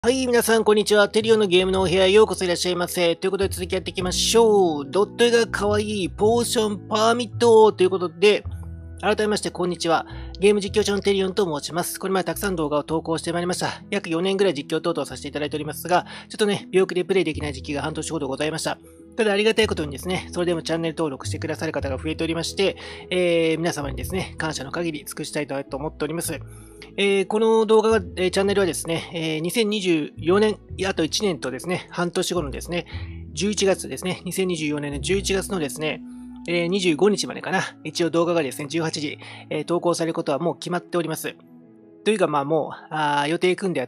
はい、皆さん、こんにちは。テリオのゲームのお部屋へようこそいらっしゃいませ。ということで、続きやっていきましょう。ドット絵が可愛いポーションパーミットということで、改めまして、こんにちは。ゲーム実況者のテリオンと申します。これまでたくさん動画を投稿してまいりました。約4年ぐらい実況等々させていただいておりますが、ちょっとね、病気でプレイできない時期が半年ほどございました。ただありがたいことにですね、それでもチャンネル登録してくださる方が増えておりまして、皆様にですね、感謝の限り尽くしたいと思っております。この動画は、チャンネルはですね、2024年、あと1年とですね、半年後のですね、11月ですね、2024年の11月のですね、25日までかな。一応動画がですね、18時、投稿されることはもう決まっております。というか、まあもう、予定組んであって、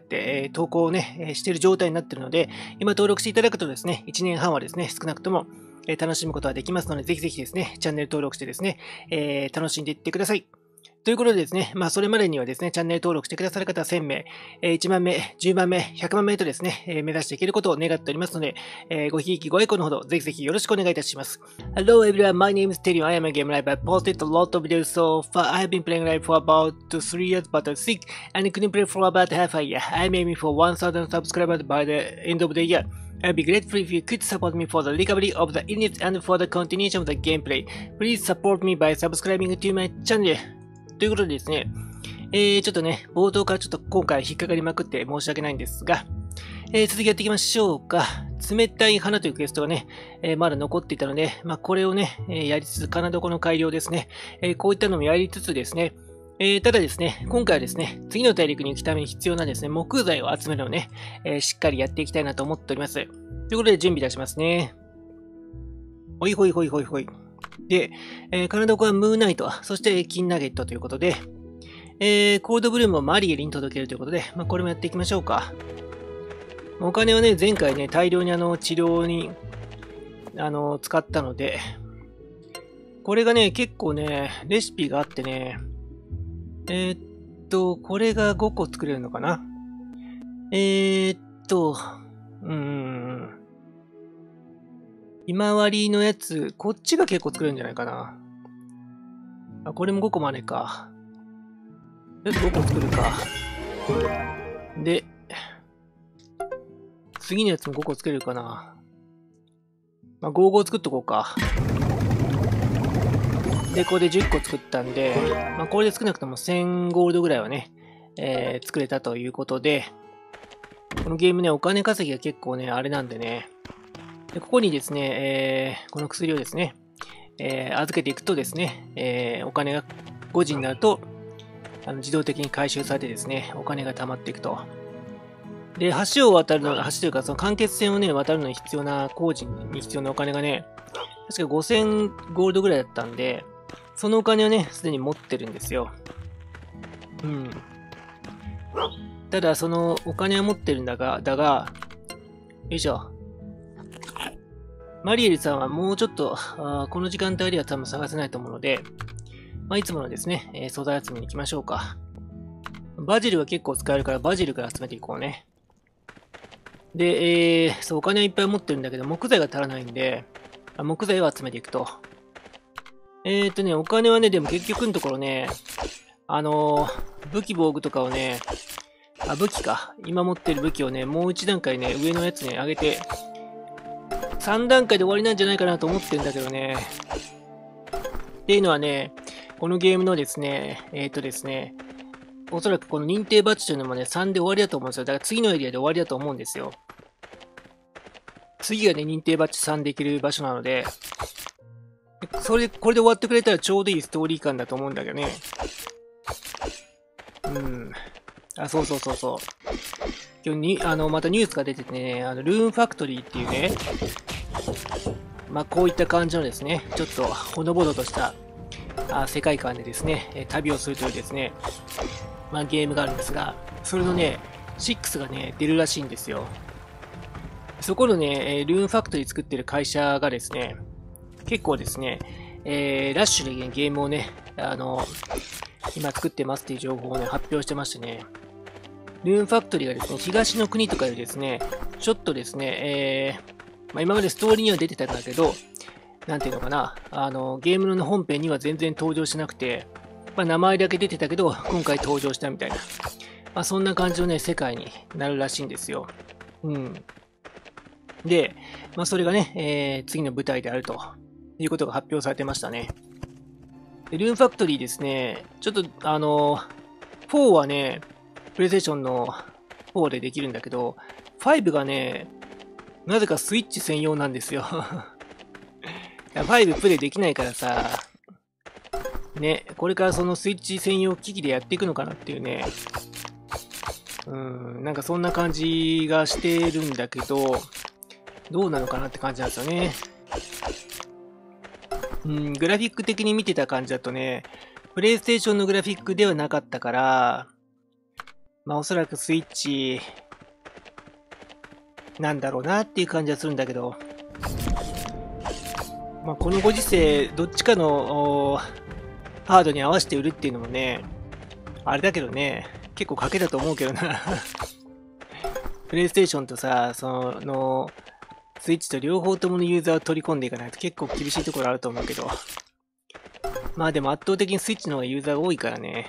投稿をね、している状態になっているので、今登録していただくとですね、1年半はですね、少なくとも、楽しむことができますので、ぜひぜひですね、チャンネル登録してですね、楽しんでいってください。ということでですね、それまでにはですね、チャンネル登録してくださる方は1000名、1万名、10万名、100万名とですね、目指していけることを願っておりますので、ごひいきご愛顧のほど、ぜひぜひよろしくお願いいたします。Hello everyone, my name is Terio. I am a game live. I posted a lot of videos so far. I have been playing live for about 3 years, but I'm sick and couldn't play for about half a year. I'm aiming for 1000 subscribers by the end of the year. I'd be grateful if you could support me for the recovery of the illness and for the continuation of the gameplay. Please support me by subscribing to my channel. ということでですね、ちょっとね、冒頭からちょっと今回引っかかりまくって申し訳ないんですが、続きやっていきましょうか。冷たい花というクエストがね、まだ残っていたので、これをね、やりつつ、金床の改良ですね、こういったのもやりつつですね、ただですね、今回はですね、次の大陸に行くために必要なですね、木材を集めるのをね、しっかりやっていきたいなと思っております。ということで準備出しますね。ほいほいほいほいほい。で、金床はムーンナイト、そして金ナゲットということで、コールドブルームをマリエルに届けるということで、これもやっていきましょうか。お金はね、前回ね、大量に治療に、使ったので、これがね、結構ね、レシピがあってね、これが5個作れるのかな。今割りのやつ、こっちが結構作れるんじゃないかな。これも5個までか。とりあえず5個作るか。で、次のやつも5個作れるかな。5作っとこうか。で、これで10個作ったんで、これで少なくとも1000ゴールドぐらいはね、作れたということで、このゲームね、お金稼ぎが結構ね、あれなんでね、でここにですね、この薬をですね、預けていくとですね、お金が5時になると、自動的に回収されてですね、お金が貯まっていくと。で、橋を渡るの、橋というか、その間欠泉をね、渡るのに必要な、工事に必要なお金がね、確か5000ゴールドぐらいだったんで、そのお金をね、すでに持ってるんですよ。うん。ただ、そのお金は持ってるんだが、よいしょ。マリエルさんはもうちょっと、この時間帯では多分探せないと思うので、いつものですね、素材集めに行きましょうか。バジルが結構使えるから、バジルから集めていこうね。で、そう、お金はいっぱい持ってるんだけど、木材が足らないんで、木材を集めていくと。お金はね、でも結局のところね、武器防具とかをね、武器か。今持ってる武器をね、もう一段階ね、上のやつね、上げて、3段階で終わりなんじゃないかなと思ってるんだけどね。っていうのはね、このゲームのですね、おそらくこの認定バッジというのもね、3で終わりだと思うんですよ。だから次のエリアで終わりだと思うんですよ。次がね、認定バッジ3できる場所なので、これで終わってくれたらちょうどいいストーリー感だと思うんだけどね。そうそうそうそう。今日に、またニュースが出ててね、ルーンファクトリーっていうね、こういった感じのですね、ちょっとほのぼのとした世界観でですね、旅をするというですね、ゲームがあるんですが、それのね、6がね、出るらしいんですよ。そこのね、ルーンファクトリー作ってる会社がですね、結構ですね、ラッシュでゲームをね、今作ってますっていう情報をね、発表してましてね、ルーンファクトリーがですね、東の国とかでですね、ちょっとですね、今までストーリーには出てたんだけど、なんていうのかな、ゲームの本編には全然登場しなくて、名前だけ出てたけど、今回登場したみたいな。 まあ、そんな感じのね、世界になるらしいんですよ。うん。で、まあ、それがね、次の舞台であるということが発表されてましたね。でルーンファクトリーですね、ちょっと4はね、プレイステーションの4でできるんだけど、5がね、なぜかスイッチ専用なんですよ。5プレイできないからさ、ね、これからそのスイッチ専用機器でやっていくのかなっていうね、なんかそんな感じがしてるんだけど、どうなのかなって感じなんですよね。グラフィック的に見てた感じだとね、プレイステーションのグラフィックではなかったから、まあおそらくスイッチなんだろうなっていう感じはするんだけど、まあこのご時世、どっちかのハードに合わせて売るっていうのもね、あれだけどね、結構賭けだと思うけどな。プレイステーションとさ、スイッチと両方とものユーザーを取り込んでいかないと結構厳しいところあると思うけど。まあでも圧倒的にスイッチの方がユーザーが多いからね。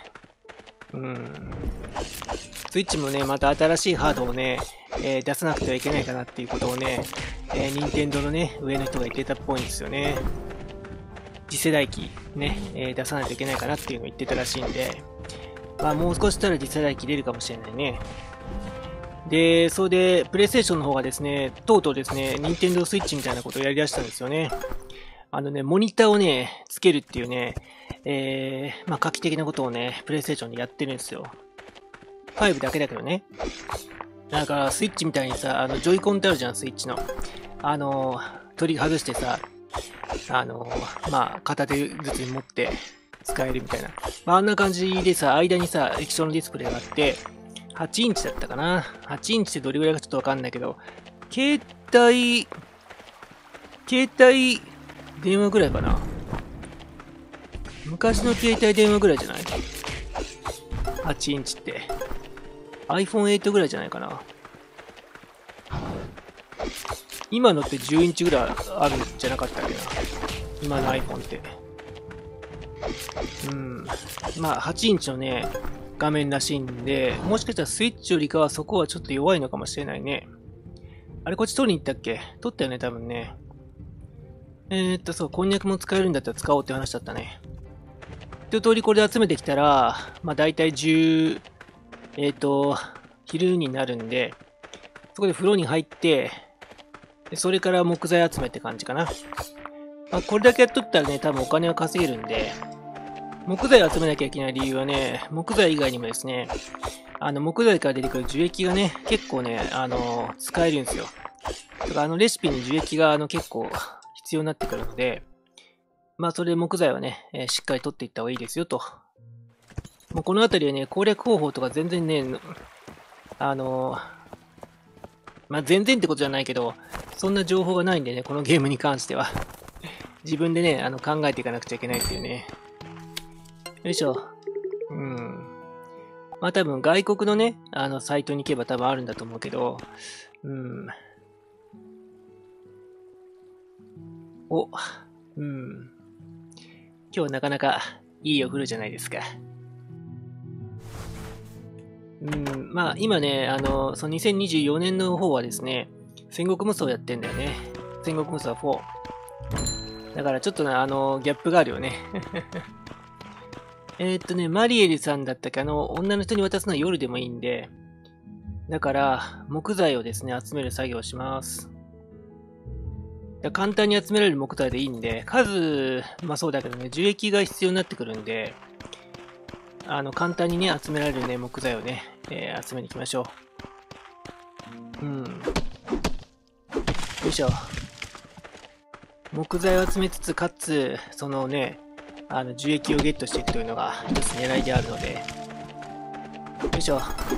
スイッチもね、また新しいハードをね、出さなくてはいけないかなっていうことをね、任天堂のね、上の人が言ってたっぽいんですよね。次世代機ね、出さないといけないかなっていうのを言ってたらしいんで、まあもう少したら次世代機出るかもしれないね。で、それで、プレイステーションの方がですね、とうとうですね、任天堂スイッチみたいなことをやり出したんですよね。モニターをね、つけるっていうね、まあ画期的なことをね、プレイステーションでやってるんですよ。5だけだけどね。だから、スイッチみたいにさ、ジョイコンってあるじゃん、スイッチの。取り外してさ、まあ、片手ずつに持って使えるみたいな。まあ、あんな感じでさ、間にさ、液晶のディスプレイがあって、8インチだったかな。8インチってどれぐらいかちょっとわかんないけど、携帯電話ぐらいかな。昔の携帯電話ぐらいじゃない ?8 インチって。iPhone 8ぐらいじゃないかな。今のって10インチぐらいあるんじゃなかったっけな。今の iPhone って。まあ、8インチのね、画面らしいんで、もしかしたらスイッチよりかはそこはちょっと弱いのかもしれないね。あれ、こっち取りに行ったっけ？取ったよね、多分ね。そう、こんにゃくも使えるんだったら使おうって話だったね。一通りこれで集めてきたら、まあ大体10、昼になるんで、そこで風呂に入って、でそれから木材集めって感じかな。まあ、これだけやっとったらね、多分お金は稼げるんで、木材を集めなきゃいけない理由はね、木材以外にもですね、木材から出てくる樹液がね、結構ね、使えるんですよ。とか、レシピに樹液が結構必要になってくるので、まあ、それで木材はね、しっかり取っていった方がいいですよと。もうこの辺りはね、攻略方法とか全然ね、まあ、全然ってことじゃないけど、そんな情報がないんでね、このゲームに関しては。自分でね、考えていかなくちゃいけないっていうね。よいしょ。まあ多分外国のね、サイトに行けば多分あるんだと思うけど、今日はなかなかいいお風呂じゃないですか。まあ今ね、その2024年の方はですね、戦国無双やってんだよね。戦国無双4。だからちょっとね、ギャップがあるよね。マリエルさんだったっけ、女の人に渡すのは夜でもいいんで、だから、木材をですね、集める作業をします。簡単に集められる木材でいいんで、数、まあそうだけどね、樹液が必要になってくるんで、簡単にね、集められるね、木材をね、集めに行きましょう。よいしょ。木材を集めつつ、かつ、そのね、樹液をゲットしていくというのが一つ狙いであるので、よいしょ。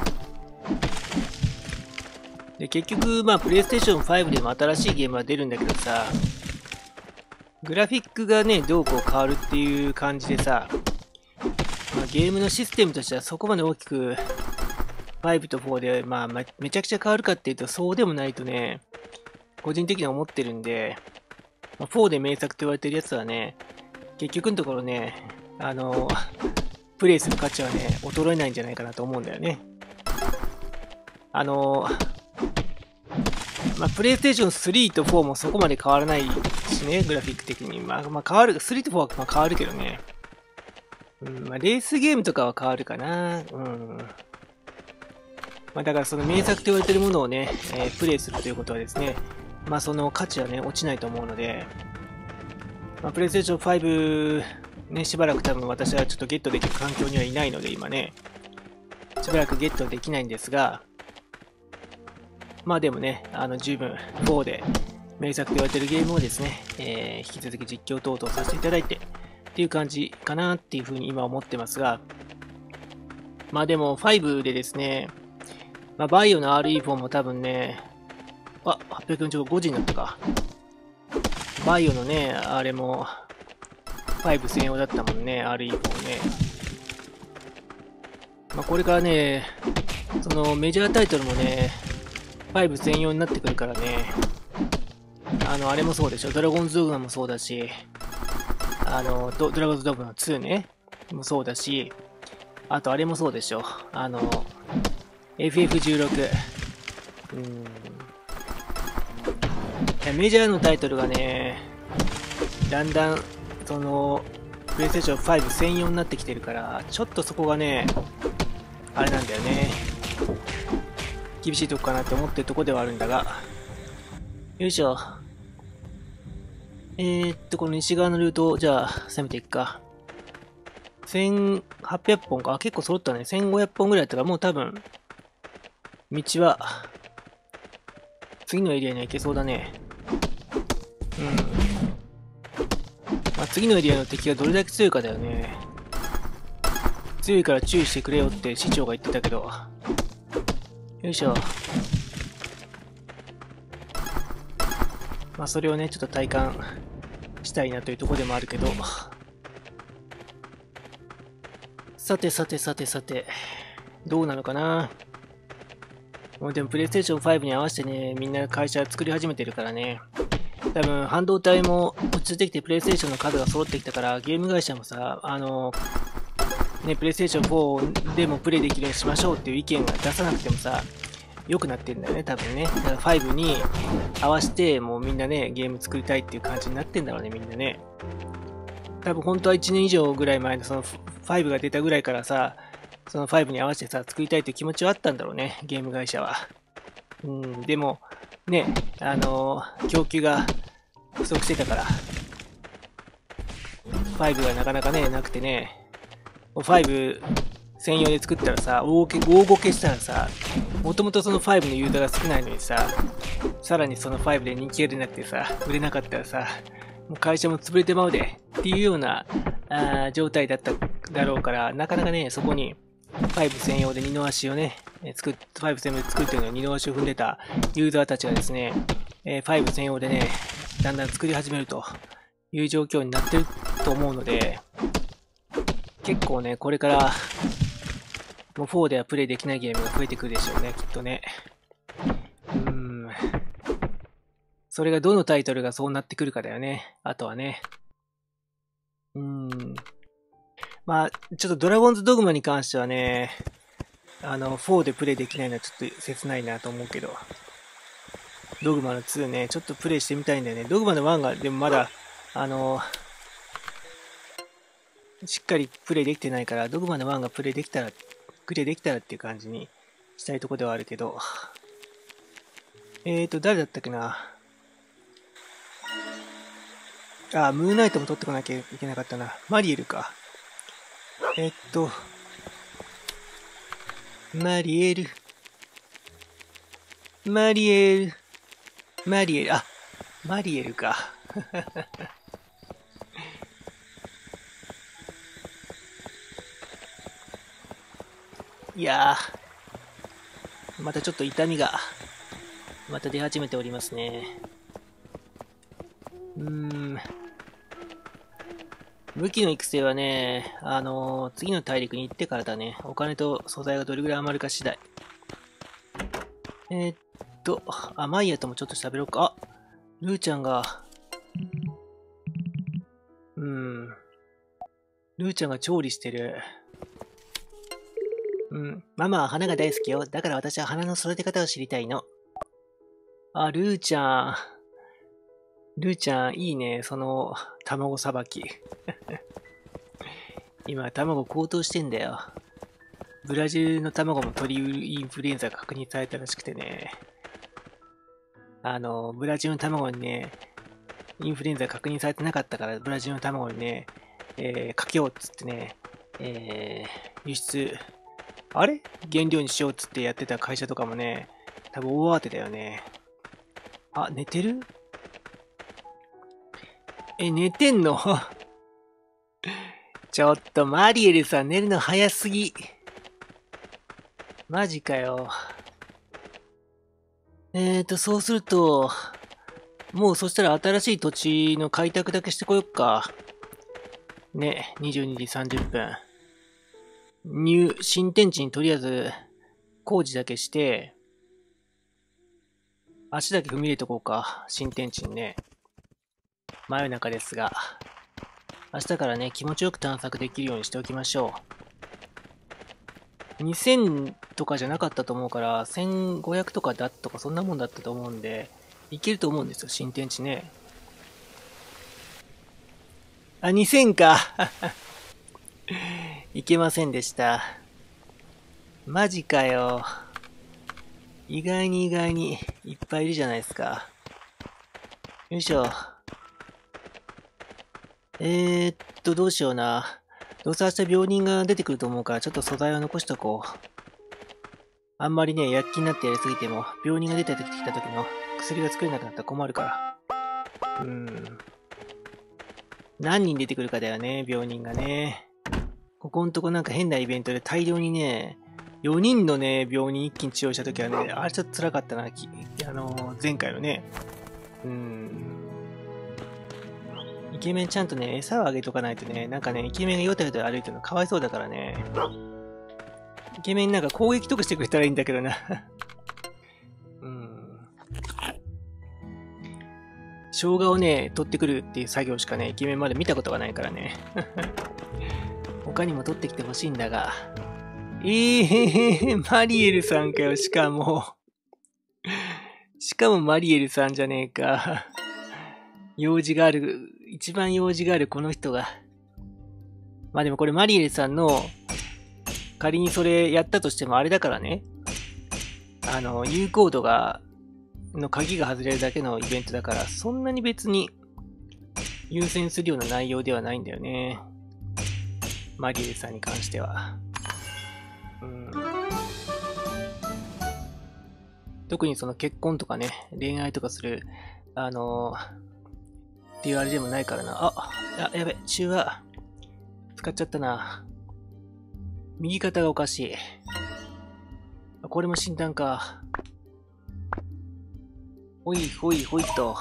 で、結局、まあ、プレイステーション5でも新しいゲームは出るんだけどさ、グラフィックがね、どうこう変わるっていう感じでさ、まあ、ゲームのシステムとしてはそこまで大きく、5と4で、まあ、めちゃくちゃ変わるかっていうと、そうでもないとね、個人的には思ってるんで、まあ、4で名作と言われてるやつはね、結局のところね、プレイする価値はね、衰えないんじゃないかなと思うんだよね。 まあ、プレイステーション3と4もそこまで変わらないしね、グラフィック的に。まあ変わる、3と4はまあ変わるけどね。まあ、レースゲームとかは変わるかな。まあ、だからその名作と言われてるものをね、プレイするということはですね、まあその価値はね、落ちないと思うので、まあ、プレイステーション5、ね、しばらく多分私はちょっとゲットできる環境にはいないので、今ね、しばらくゲットできないんですが、まあでもね、十分4で名作と言われてるゲームをですね、引き続き実況等々させていただいて、っていう感じかなっていうふうに今思ってますが、まあでも5でですね、まあ、バイオの RE4 も多分ね、845時になったか。バイオのね、あれも、5専用だったもんね、RE4 ね。まあ、これからね、そのメジャータイトルもね、5専用になってくるからね、あれもそうでしょ、ドラゴンズドグマもそうだし、ドラゴンズドグマ2ね、もそうだし、あとあれもそうでしょ、FF16。メジャーのタイトルがね、だんだん、その、プレイステーション5専用になってきてるから、ちょっとそこがね、あれなんだよね。厳しいとこかなって思ってるとこではあるんだが。よいしょ。この西側のルートを、じゃあ、攻めていくか。1800本か。結構揃ったね。1500本ぐらいだったら、もう多分、道は、次のエリアには行けそうだね。まあ、次のエリアの敵がどれだけ強いかだよね。強いから注意してくれよって市長が言ってたけど。よいしょ。まあ、それをね、ちょっと体感したいなというところでもあるけど。さて、どうなのかな。もうでも、プレイステーション5に合わせてね、みんな会社作り始めてるからね。多分、半導体も落ち着いてきて、プレイステーションの数が揃ってきたから、ゲーム会社もさ、プレイステーション4でもプレイできるようにしましょうっていう意見が出さなくてもさ、良くなってんだよね、多分ね。だから5に合わせて、もうみんなね、ゲーム作りたいっていう感じになってんだろうね、みんなね。多分本当は1年以上ぐらい前のその5が出たぐらいからさ、その5に合わせてさ、作りたいっていう気持ちはあったんだろうね、ゲーム会社は。でも、ね、供給が不足してたから、5がなかなかね、なくてね、5専用で作ったらさ、大ごけしたらさ、もともとその5のユーザーが少ないのにさ、さらにその5で人気が出なくてさ、売れなかったらさ、もう会社も潰れてまうで、っていうような状態だっただろうから、なかなかね、そこに5専用で二の足をね、5専用で作ってるのに二の足を踏んでたユーザーたちがですね、5専用でね、だんだん作り始めるという状況になってると思うので、結構ね、これから、もう4ではプレイできないゲームが増えてくるでしょうね、きっとね。それがどのタイトルがそうなってくるかだよね。あとはね。まあ、ちょっとドラゴンズドグマに関してはね、4でプレイできないのはちょっと切ないなと思うけど。ドグマの2ね、ちょっとプレイしてみたいんだよね。ドグマの1が、でもまだ、しっかりプレイできてないから、ドグマの1がプレイできたらっていう感じにしたいとこではあるけど。誰だったっけな。ムーンナイトも取ってこなきゃいけなかったな。マリエルか。マリエル、マリエルか。いやー、またちょっと痛みが、また出始めておりますね。武器の育成はね、次の大陸に行ってからだね。お金と素材がどれぐらい余るか次第。マイヤともちょっと喋ろうか。ルーちゃんが、ルーちゃんが調理してる。 うん。ママは花が大好きよ。だから私は花の育て方を知りたいの。あ、ルーちゃん。ルーちゃん、いいね。その、卵さばき。今、卵高騰してんだよ。ブラジルの卵も鳥インフルエンザが確認されたらしくてね。ブラジルの卵にね、インフルエンザ確認されてなかったから、ブラジルの卵にね、かけようっつってね、輸出、あれ原料にしようっつってやってた会社とかもね、多分大慌てだよね。あ、寝てる？寝てんの？ちょっとマリエルさん寝るの早すぎ。マジかよ。そうすると、もうそしたら新しい土地の開拓だけしてこよっか。ね、22時30分。新天地にとりあえず工事だけして、足だけ踏み入れとこうか。新天地にね。真夜中ですが。明日からね、気持ちよく探索できるようにしておきましょう。2000とかじゃなかったと思うから、1500とかだとかそんなもんだったと思うんで、いけると思うんですよ、新天地ね。あ、2000か。いけませんでした。マジかよ。意外にいっぱいいるじゃないですか。よいしょ。どうしような。どうせ明日病人が出てくると思うから、ちょっと素材を残しとこう。あんまりね、躍起になってやりすぎても、病人が出てきた時の薬が作れなくなったら困るから。何人出てくるかだよね、病人がね。ここんとこなんか変なイベントで大量にね、4人のね、病人一気に治療した時はね、あれちょっと辛かったな、前回のね。イケメンちゃんとね、餌をあげとかないとね、なんかね、イケメンがヨタヨタ歩いてるのかわいそうだからね。イケメンなんか攻撃とかしてくれたらいいんだけどな。生姜をね、取ってくるっていう作業しかね、イケメンまで見たことがないからね。他にも取ってきてほしいんだが。マリエルさんかよ、しかもマリエルさんじゃねえか。用事がある、一番用事があるこの人が。まあでもこれマリエルさんの、仮にそれやったとしてもあれだからね。有効度の鍵が外れるだけのイベントだから、そんなに別に優先するような内容ではないんだよね。マリエルさんに関しては。特にその結婚とかね、恋愛とかする、っていうあれでもないからな。やべ、中和。使っちゃったな。右肩がおかしい。これも診断か。ほいほいほいと。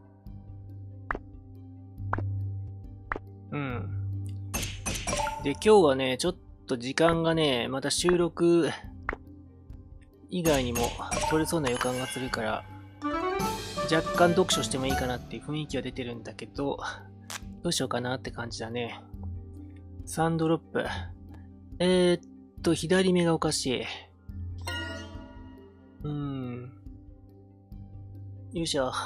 で、今日はね、ちょっと時間がね、また収録以外にも取れそうな予感がするから、若干読書してもいいかなっていう雰囲気は出てるんだけど、どうしようかなって感じだね。3ドロップ。左目がおかしい。よいしょ。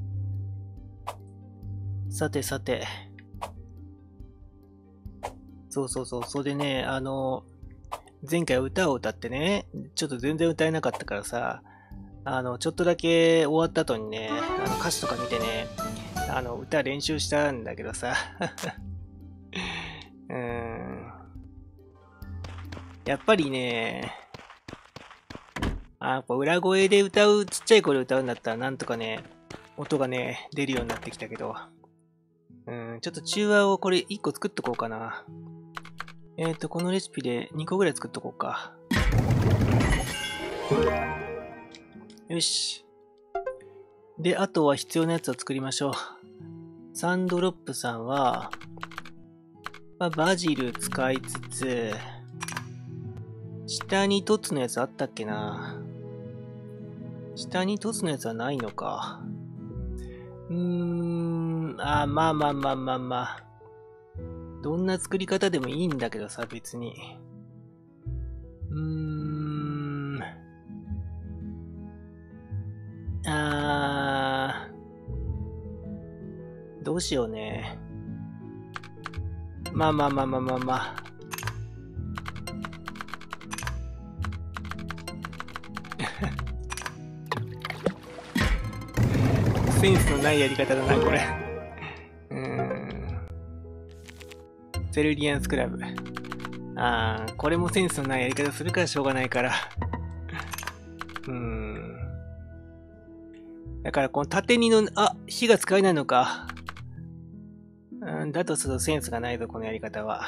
さて。そう。それでね、前回歌を歌ってね、ちょっと全然歌えなかったからさ、ちょっとだけ終わった後にね、歌詞とか見てね、歌練習したんだけどさ。やっぱりね、裏声で歌う、ちっちゃい声で歌うんだったらなんとかね、音がね、出るようになってきたけど。ちょっと中和をこれ1個作っとこうかな。このレシピで2個ぐらい作っとこうか。よし。で、あとは必要なやつを作りましょう。サンドロップさんは、バジル使いつつ、下に凸のやつあったっけな。下に凸のやつはないのか。まあ。どんな作り方でもいいんだけどさ、別に。 どうしようね。まあ。センスのないやり方だな、これ。セルリアンスクラブ。これもセンスのないやり方するからしょうがないから。だからこの縦2の、火が使えないのか。だとするとセンスがないぞ、このやり方は。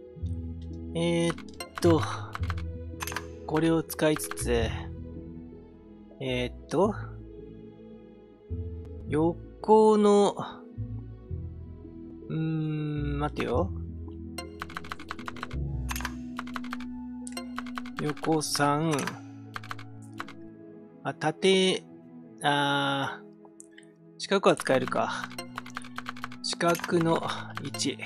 これを使いつつ、横の、待てよ。横3、縦、四角は使えるか。四角の1。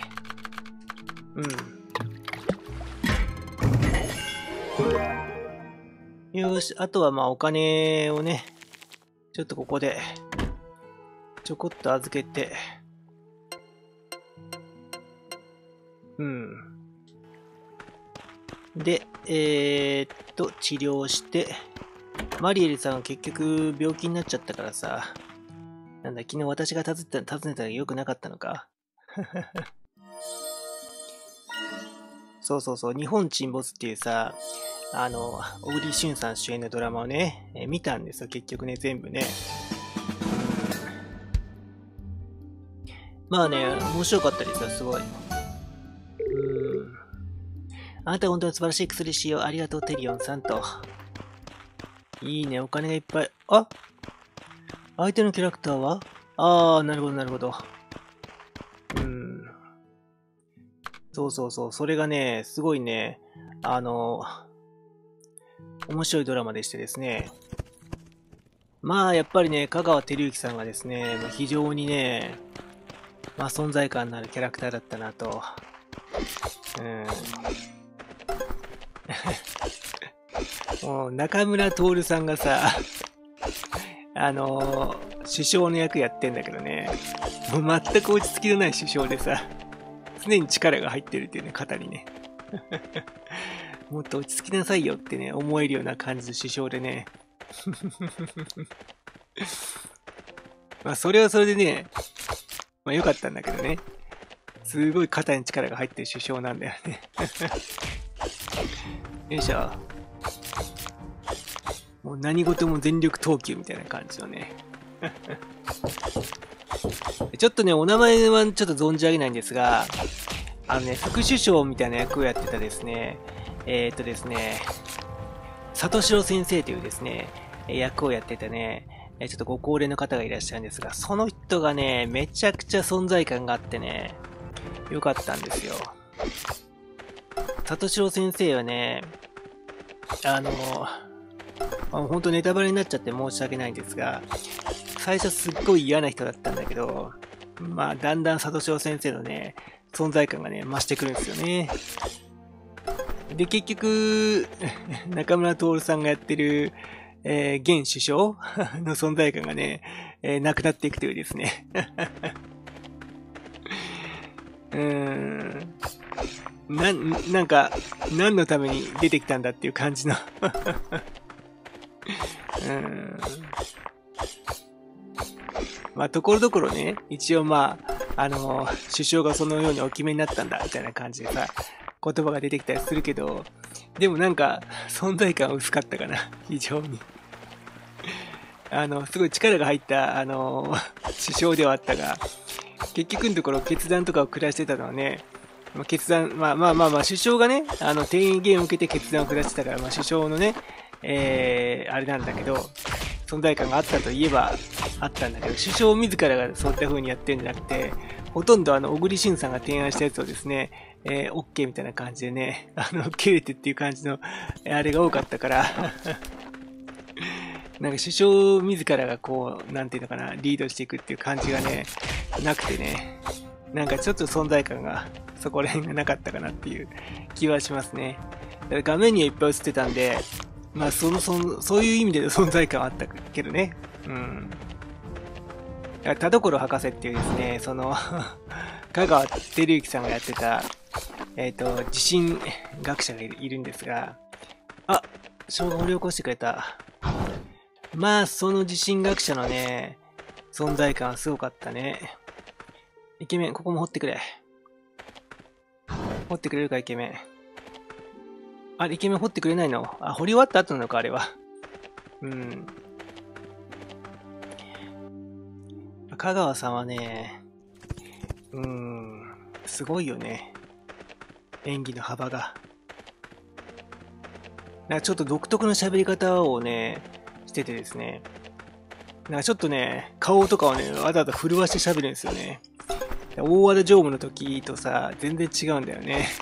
よし、あとはお金をね、ちょっとここで、ちょこっと預けて、で、治療して、マリエルさんは結局病気になっちゃったからさ、なんだ、昨日私が訪ねたら良くなかったのかそう、日本沈没っていうさ、小栗旬さん主演のドラマをね、見たんですよ、結局ね、全部ね。まあね、面白かったですよ、すごい。あなたは本当に素晴らしい薬使用ありがとう、テリオンさんと。いいね、お金がいっぱい。相手のキャラクターはなるほど。そう、それがね、すごいね、面白いドラマでしてですね。まあ、やっぱりね、香川照之さんがですね、非常にね、存在感のあるキャラクターだったなと。もう、中村徹さんがさ、首相の役やってんだけどね、もう全く落ち着きのない首相でさ、常に力が入ってるっていうね、肩にね。もっと落ち着きなさいよってね、思えるような感じの首相でね。それはそれでね、良かったんだけどね。すごい肩に力が入ってる首相なんだよね。よいしょ。もう何事も全力投球みたいな感じのね。ちょっとね、お名前はちょっと存じ上げないんですが、副首相みたいな役をやってたですね、里城先生というですね、役をやってたね、ちょっとご高齢の方がいらっしゃるんですが、その人がね、めちゃくちゃ存在感があってね、よかったんですよ。里城先生はね、本当ネタバレになっちゃって申し訳ないんですが、最初すっごい嫌な人だったんだけど、だんだん里城先生のね、存在感がね、増してくるんですよね。で、結局、中村徹さんがやってる、現首相の存在感がね、なくなっていくというですね。なんか、何のために出てきたんだっていう感じの。ところどころね、一応首相がそのようにお決めになったんだ、みたいな感じでさ、言葉が出てきたりするけど、でもなんか、存在感薄かったかな、非常に。すごい力が入った、首相ではあったが、結局のところ決断とかを下してたのはね、首相がね、提言を受けて決断を下してたから、首相のね、あれなんだけど、存在感があったといえばあったんだけど、首相自らがそういった風にやってるんじゃなくて、ほとんど小栗旬さんが提案したやつをですね、OK みたいな感じでね、切れてっていう感じの、あれが多かったから、なんか首相自らがこう、なんていうのかな、リードしていくっていう感じがね、なくてね、なんかちょっと存在感がそこら辺がなかったかなっていう気はしますね。 画面にはいっぱい映ってたんで、まあそういう意味での存在感はあったけどね。うん。田所博士っていうですね、香川照之さんがやってた、地震学者がいるんですが、あ、消防を掘り起こしてくれた。まあ、その地震学者のね、存在感はすごかったね。イケメン、ここも掘ってくれ。掘ってくれるか、イケメン。あれ、イケメン掘ってくれないの？あ、掘り終わった後なのか、あれは。うん。香川さんはね、すごいよね。演技の幅が。なんかちょっと独特の喋り方をね、しててですね。なんかちょっとね、顔とかをね、わざわざ震わして喋るんですよね。大和田常務の時とさ、全然違うんだよね。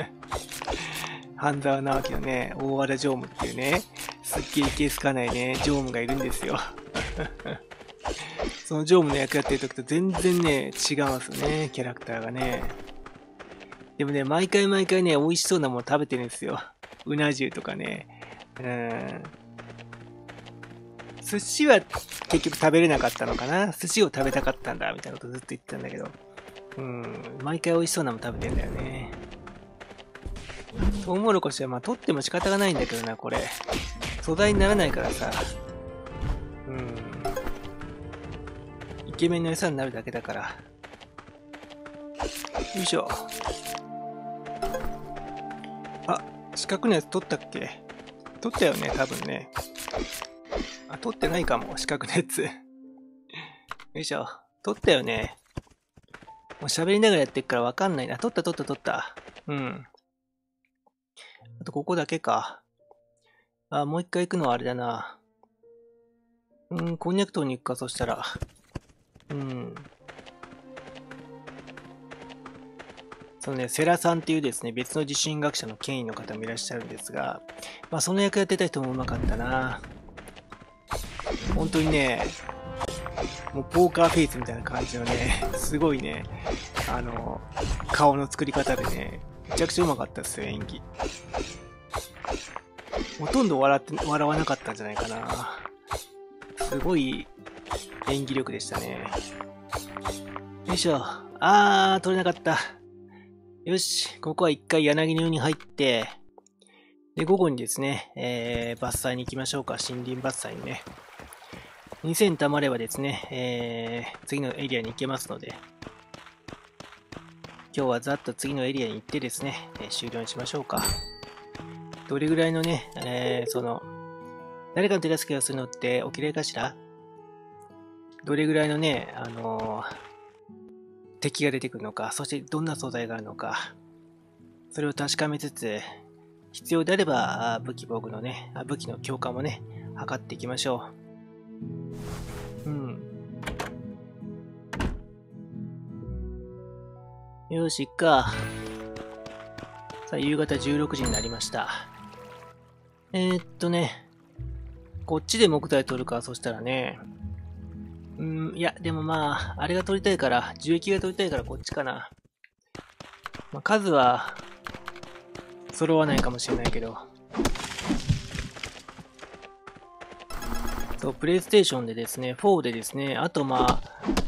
半沢直樹のね、大和田常務っていうね、すっげえいけすかないね、常務がいるんですよ。その常務の役やってる時と全然ね、違うんですよね、キャラクターがね。でもね、毎回ね、美味しそうなもの食べてるんですよ。うな重とかね。寿司は結局食べれなかったのかな。寿司を食べたかったんだ、みたいなことずっと言ってたんだけど。毎回美味しそうなもの食べてんだよね。トウモロコシはまあ取っても仕方がないんだけどな、これ。素材にならないからさ。イケメンの餌になるだけだから。よいしょ。あ、四角のやつ取ったっけ？取ったよね、多分ね。あ、取ってないかも、四角のやつ。よいしょ。取ったよね。もう喋りながらやってっからわかんないな。取った。うん。あとここだけか。あ、もう一回行くのはあれだな。こんにゃく取りに行くか、そしたら。そのね、世良さんっていうですね、別の地震学者の権威の方もいらっしゃるんですが、まあその役やってた人もうまかったな。本当にね、もうポーカーフェイスみたいな感じのね、すごいね、顔の作り方でね、めちゃくちゃうまかったですよ、演技。ほとんど笑わなかったんじゃないかな。すごい演技力でしたね。よいしょ。取れなかった。よし、ここは一回柳の湯に入って、で、午後にですね、伐採に行きましょうか。森林伐採にね。2000貯まればですね、次のエリアに行けますので、今日はざっと次のエリアに行ってですね、終了にしましょうか。どれぐらいのね、誰かの手助けをするのってお嫌いかしら？どれぐらいのね、敵が出てくるのか、そしてどんな素材があるのか、それを確かめつつ、必要であれば武器防具のね、武器の強化もね、測っていきましょう。よし、行っか。さあ、夕方16時になりました。こっちで木材取るか、そしたらね。いや、でもまあ、あれが取りたいから、樹液が取りたいからこっちかな。まあ、数は、揃わないかもしれないけど。そう、プレイステーションでですね、4でですね、あとま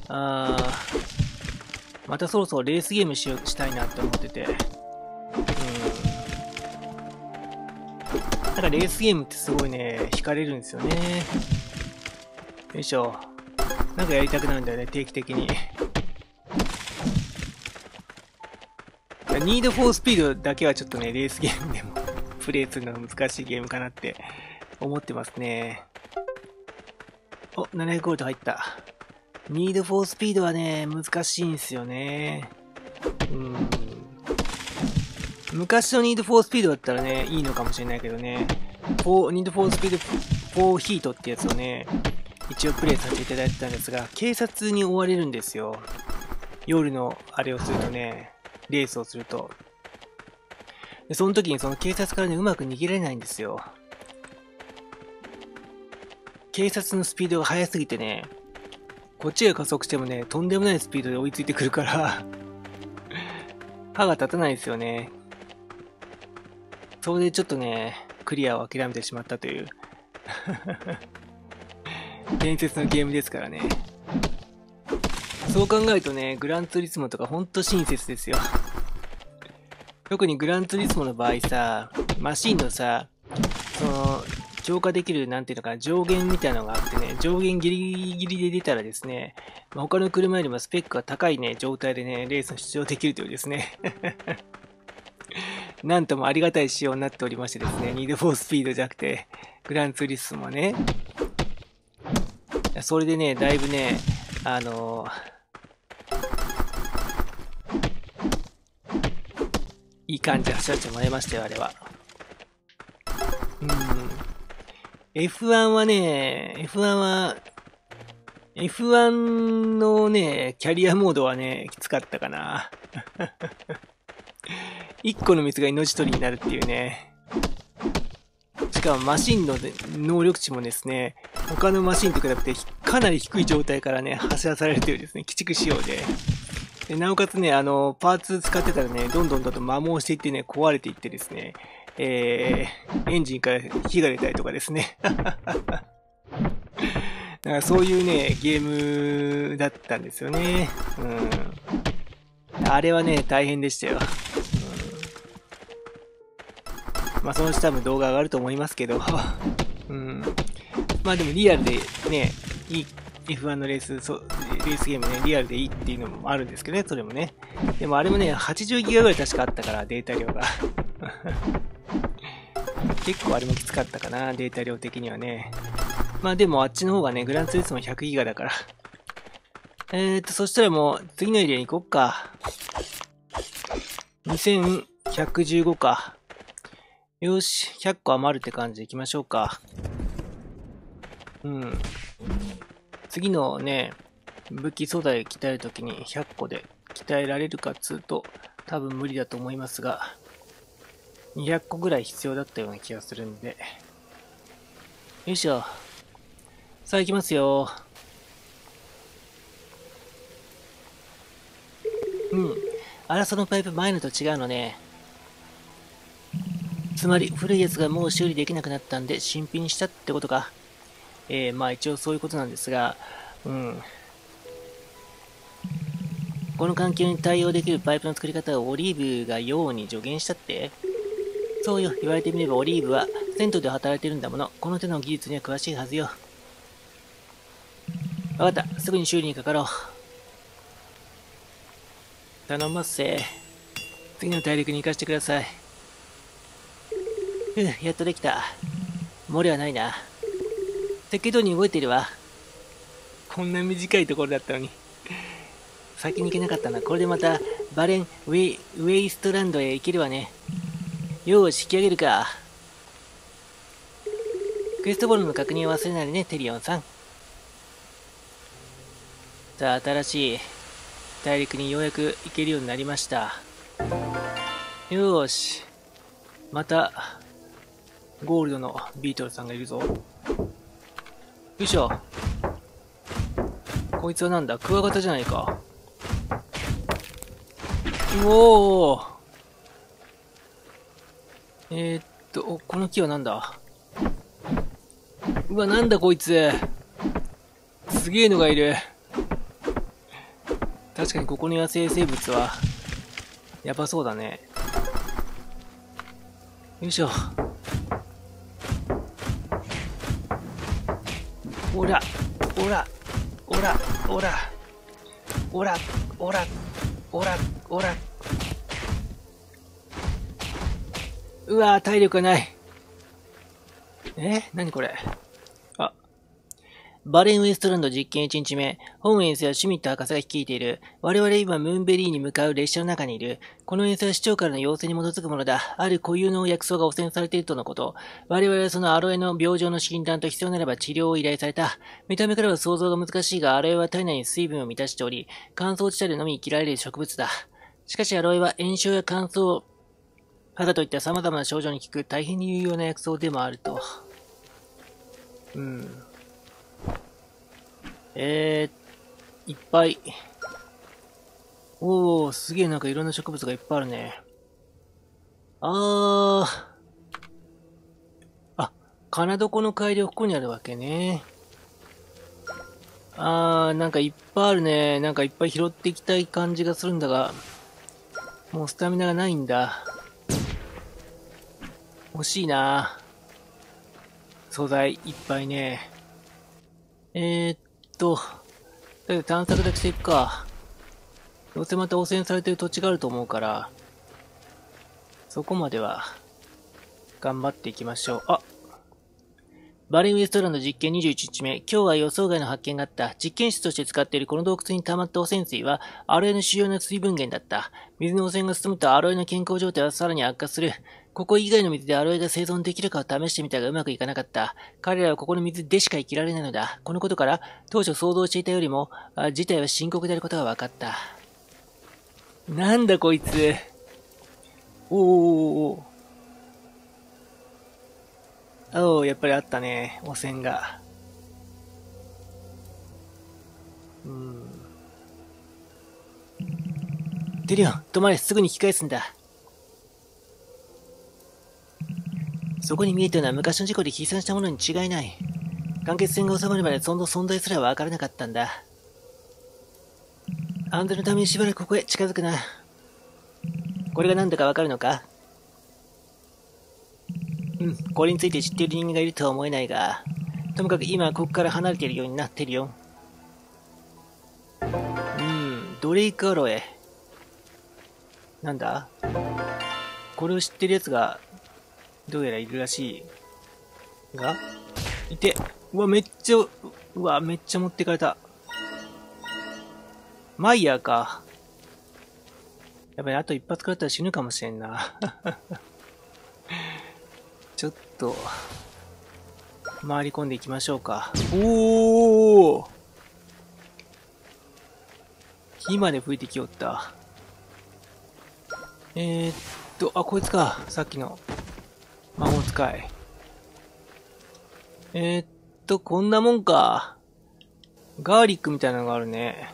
たそろそろレースゲームしたいなって思ってて。なんかレースゲームってすごいね、惹かれるんですよね。よいしょ。なんかやりたくなるんだよね、定期的に。ニードフォースピードだけはちょっとね、レースゲームでもプレイするのが難しいゲームかなって思ってますね。お、700ゴールド入った。ニードフォースピードはね、難しいんですよね。昔のニードフォースピードだったらね、いいのかもしれないけどね。ニードフォースピード4ヒートってやつをね、一応プレイさせていただいてたんですが、警察に追われるんですよ。夜のあれをするとね、レースをすると。でその時にその警察からね、うまく逃げられないんですよ。警察のスピードが速すぎてね、こっちが加速してもね、とんでもないスピードで追いついてくるから、歯が立たないですよね。 それでちょっとね、クリアを諦めてしまったという伝説のゲームですからね。そう考えるとね、グランツーリスモとかほんと親切ですよ。特にグランツーリスモの場合さ、マシンのさ、浄化できる、なんていうのかな、上限みたいなのがあってね、上限ギリギリで出たらですね、他の車よりもスペックが高いね、状態でね、レースに出場できるというですね。なんともありがたい仕様になっておりましてですね、ニードフォースピードじゃなくて、グランツーリスモね。それでね、だいぶね、いい感じで走らせてもらいましたよ、あれは。F1 はね、F1 のね、キャリアモードはね、きつかったかな。一個のミスが命取りになるっていうね。しかもマシンの能力値もですね、他のマシンと比べてかなり低い状態からね、走らされるというですね、鬼畜仕様で。なおかつね、パーツ使ってたらね、どんどん摩耗していってね、壊れていってですね、エンジンから火が出たりとかですね。だからそういうね、ゲームだったんですよね。あれはね、大変でしたよ。まあ、そのうち多分動画上がると思いますけど。まあでもリアルでね、いい F1 のレースゲームね、リアルでいいっていうのもあるんですけどね、それもね。でもあれもね、80ギガぐらい確かあったから、データ量が。結構あれもきつかったかな、データ量的にはね。まあでもあっちの方がね、グランツーリスモ100ギガだから。そしたらもう次のエリアに行こっか。2115か。よし、100個余るって感じで行きましょうか。次のね、武器素材鍛えるときに100個で鍛えられるかっつうと多分無理だと思いますが、200個ぐらい必要だったような気がするんで。よいしょ。さあ行きますよ。あら、そのパイプ前のと違うのね。つまり古いやつがもう修理できなくなったんで新品にしたってことか。まあ一応そういうことなんですが、この環境に対応できるパイプの作り方をオリーブが用に助言したって？そうよ、言われてみればオリーブは銭湯で働いてるんだもの。この手の技術には詳しいはずよ。わかった、すぐに修理にかかろう。頼んますせ。次の大陸に行かせてください。やっとできた。漏れはないな。設計通りに動いているわ。こんな短いところだったのに。先に行けなかったな。これでまたバレンウェイストランドへ行けるわね。よーし、引き上げるか。クエストボールの確認を忘れないでね、テリオンさん。さあ、新しい大陸にようやく行けるようになりました。よーし。また、ゴールドのビートルさんがいるぞ。よいしょ。こいつはなんだ、クワガタじゃないか。おお。この木はなんだ。うわ、なんだこいつ。すげえのがいる。確かにここの野生生物は、やばそうだね。よいしょ。おら、おら、おら、おら、おら、おら、おら、おら。うわー、体力がない。何これ。あ。バレンウエストランド実験1日目。本演出はシュミット博士が率いている。我々今ムーンベリーに向かう列車の中にいる。この演出は市長からの要請に基づくものだ。ある固有の薬草が汚染されているとのこと。我々はそのアロエの病状の診断と必要ならば治療を依頼された。見た目からは想像が難しいが、アロエは体内に水分を満たしており、乾燥地帯でのみ生きられる植物だ。しかしアロエは炎症や乾燥、肌といった様々な症状に効く大変に有用な薬草でもあると。いっぱい。おー、すげえなんかいろんな植物がいっぱいあるね。 金床の改良ここにあるわけね。なんかいっぱいあるね。なんかいっぱい拾っていきたい感じがするんだが、もうスタミナがないんだ。欲しいな。素材いっぱいね。だけど探索だけしていくか。どうせまた汚染されてる土地があると思うから、そこまでは頑張っていきましょう。バレンウエストランド実験21日目。今日は予想外の発見があった。実験室として使っているこの洞窟に溜まった汚染水は、アロエの主要な水分源だった。水の汚染が進むとアロエの健康状態はさらに悪化する。ここ以外の水でアロエが生存できるかを試してみたがうまくいかなかった。彼らはここの水でしか生きられないのだ。このことから、当初想像していたよりも、事態は深刻であることが分かった。なんだこいつ。やっぱりあったね。汚染が。テリオン、止まれ、すぐに引き返すんだ。そこに見えてるのは昔の事故で飛散したものに違いない。間欠泉が収まるまでその存在すら分からなかったんだ。安全のためにしばらくここへ近づくな。これが何だか分かるのか？これについて知っている人間がいるとは思えないが、ともかく今はここから離れているようになってるよ。ドレイクアロエ。なんだ？これを知ってる奴が、どうやらいるらしい。が？いて、めっちゃ持ってかれた。マイヤーか。やっぱりあと一発食らったら死ぬかもしれんな。ちょっと、回り込んでいきましょうか。火まで吹いてきよった。こいつか。さっきの、魔法使い。こんなもんか。ガーリックみたいなのがあるね。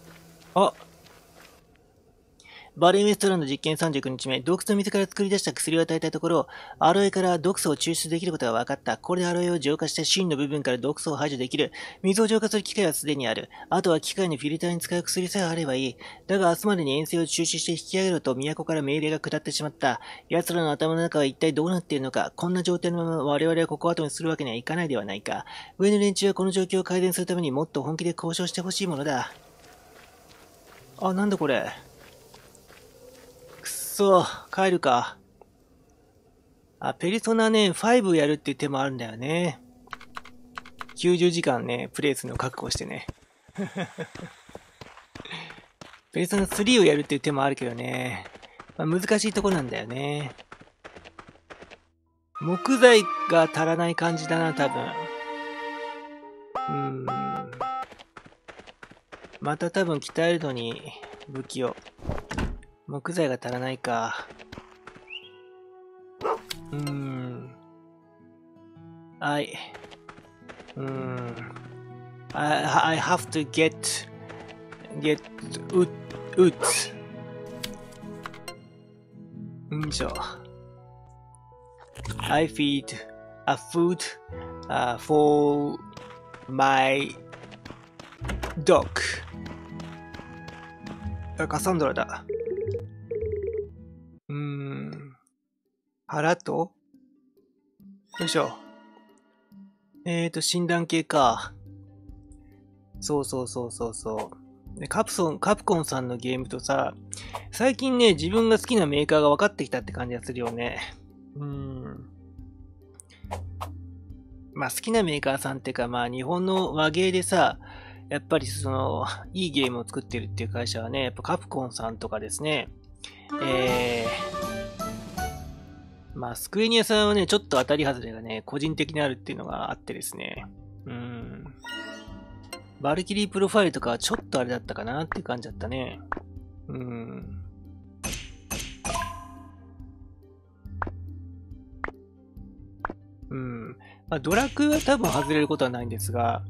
バレンウエストランド実験39日目、毒素の水から作り出した薬を与えたところ、アロエから毒素を抽出できることが分かった。これでアロエを浄化して芯の部分から毒素を排除できる。水を浄化する機械はすでにある。あとは機械のフィルターに使う薬さえあればいい。だが明日までに塩性を中止して引き上げろと都から命令が下ってしまった。奴らの頭の中は一体どうなっているのか。こんな状態のまま我々はここを後にするわけにはいかないではないか。上の連中はこの状況を改善するためにもっと本気で交渉してほしいものだ。なんだこれ。帰るか。ペルソナね、5やるっていう手もあるんだよね。90時間ね、プレイするのを確保してね。ペルソナ3をやるっていう手もあるけどね。難しいとこなんだよね。木材が足らない感じだな、多分。また多分鍛えるのに武器を。木材が足らないか。I have to get wood. I feed a food for my dog. カサンドラだ。腹とよいしょ。診断系か。そう。でカプコンさんのゲームとさ、最近ね、自分が好きなメーカーが分かってきたって感じがするよね。好きなメーカーさんってか、日本の和芸でさ、やっぱりいいゲームを作ってるっていう会社はね、やっぱカプコンさんとかですね。スクエニアさんはね、ちょっと当たり外れがね、個人的にあるっていうのがあってですね。バルキリープロファイルとかはちょっとあれだったかなっていう感じだったね。ドラクエは多分外れることはないんですが、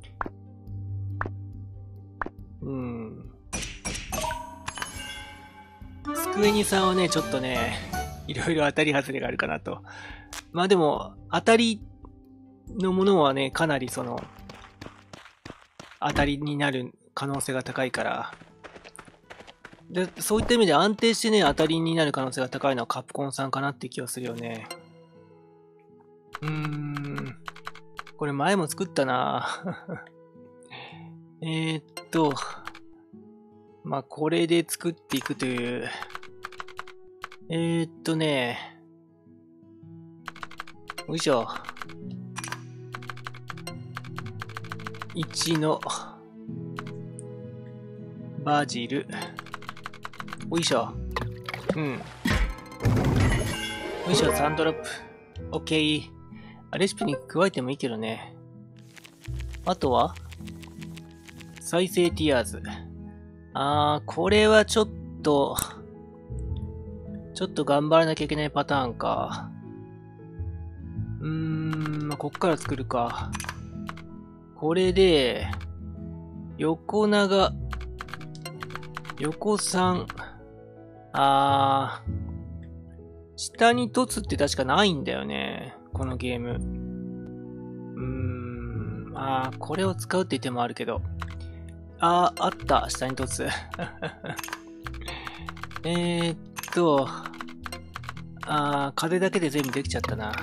スクエニさんはね、ちょっとね、いろいろ当たり外れがあるかなと。でも、当たりのものはね、かなりその、当たりになる可能性が高いから、で、そういった意味で安定してね、当たりになる可能性が高いのはカプコンさんかなって気がするよね。これ前も作ったなまあ、これで作っていくという。よいしょ。1のバジル。よいしょ。よいしょ、3ドロップ。オッケー。レシピに加えてもいいけどね。あとは再生ティアーズ。これはちょっと頑張らなきゃいけないパターンか。こっから作るか。これで、横長、横3、下に凸って確かないんだよね。このゲーム。これを使うって言ってもあるけど。あった。下に凸。風だけで全部できちゃったな。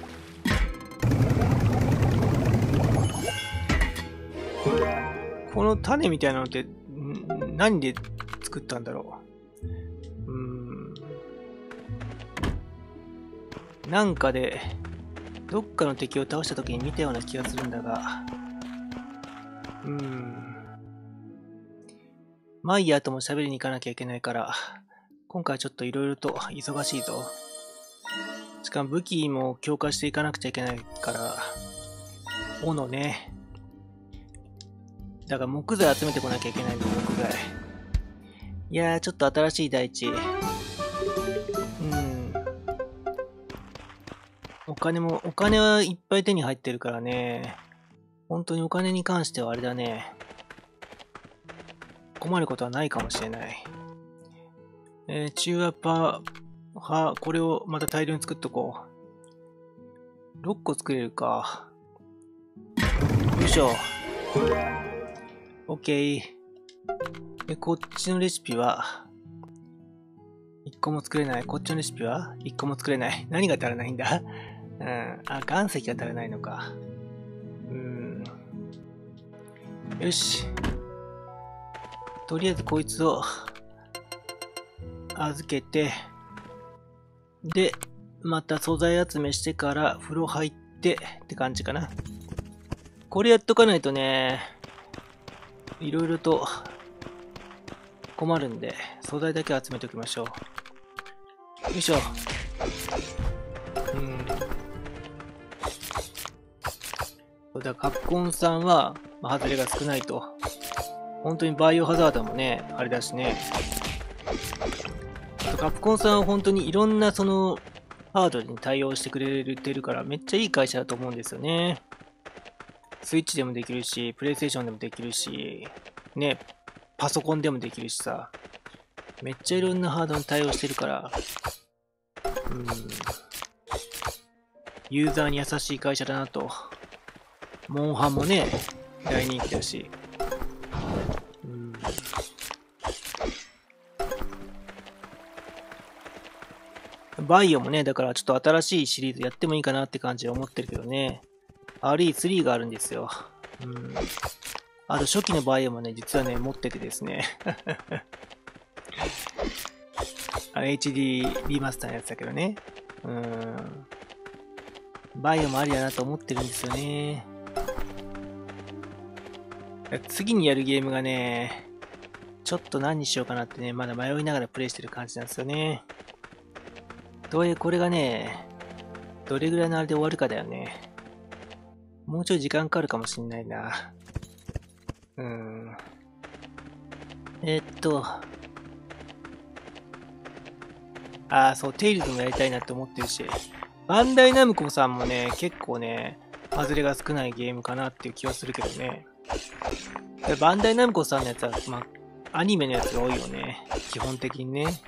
この種みたいなのって、何で作ったんだろう。なんかで、どっかの敵を倒した時に見たような気がするんだが。マイヤーとも喋りに行かなきゃいけないから、今回ちょっと色々と忙しいぞ。しかも武器も強化していかなくちゃいけないから、斧ね。だから木材集めてこなきゃいけないんだ、木材。いやー、ちょっと新しい大地。お金はいっぱい手に入ってるからね。本当にお金に関してはあれだね。困ることはないかもしれない。中和パー、これをまた大量に作っとこう。6個作れるか。よいしょ。OK。で、こっちのレシピは、1個も作れない。こっちのレシピは、1個も作れない。何が足らないんだ岩石が足らないのか。よし。とりあえずこいつを預けて、で、また素材集めしてから風呂入ってって感じかな。これやっとかないとね、いろいろと困るんで、素材だけ集めておきましょう。よいしょ。だからカプコンさんは、外れが少ないと。本当にバイオハザードもね、あれだしね。あとカプコンさんは本当にいろんなその、ハードに対応してくれてるから、めっちゃいい会社だと思うんですよね。スイッチでもできるし、プレイステーションでもできるし、ね、パソコンでもできるしさ。めっちゃいろんなハードに対応してるから、ユーザーに優しい会社だなと。モンハンもね、大人気だし。バイオもね、だからちょっと新しいシリーズやってもいいかなって感じは思ってるけどね。RE3 があるんですよ。あと初期のバイオもね、実はね、持っててですね。HD リマスターのやつだけどね。バイオもありだなと思ってるんですよね。次にやるゲームがね、ちょっと何にしようかなってね、まだ迷いながらプレイしてる感じなんですよね。これがね、どれぐらいのあれで終わるかだよね。もうちょい時間かかるかもしんないな。そう、テイルズもやりたいなって思ってるし、バンダイナムコさんもね、結構ね、外れが少ないゲームかなっていう気はするけどね。バンダイナムコさんのやつは、アニメのやつが多いよね。基本的にね。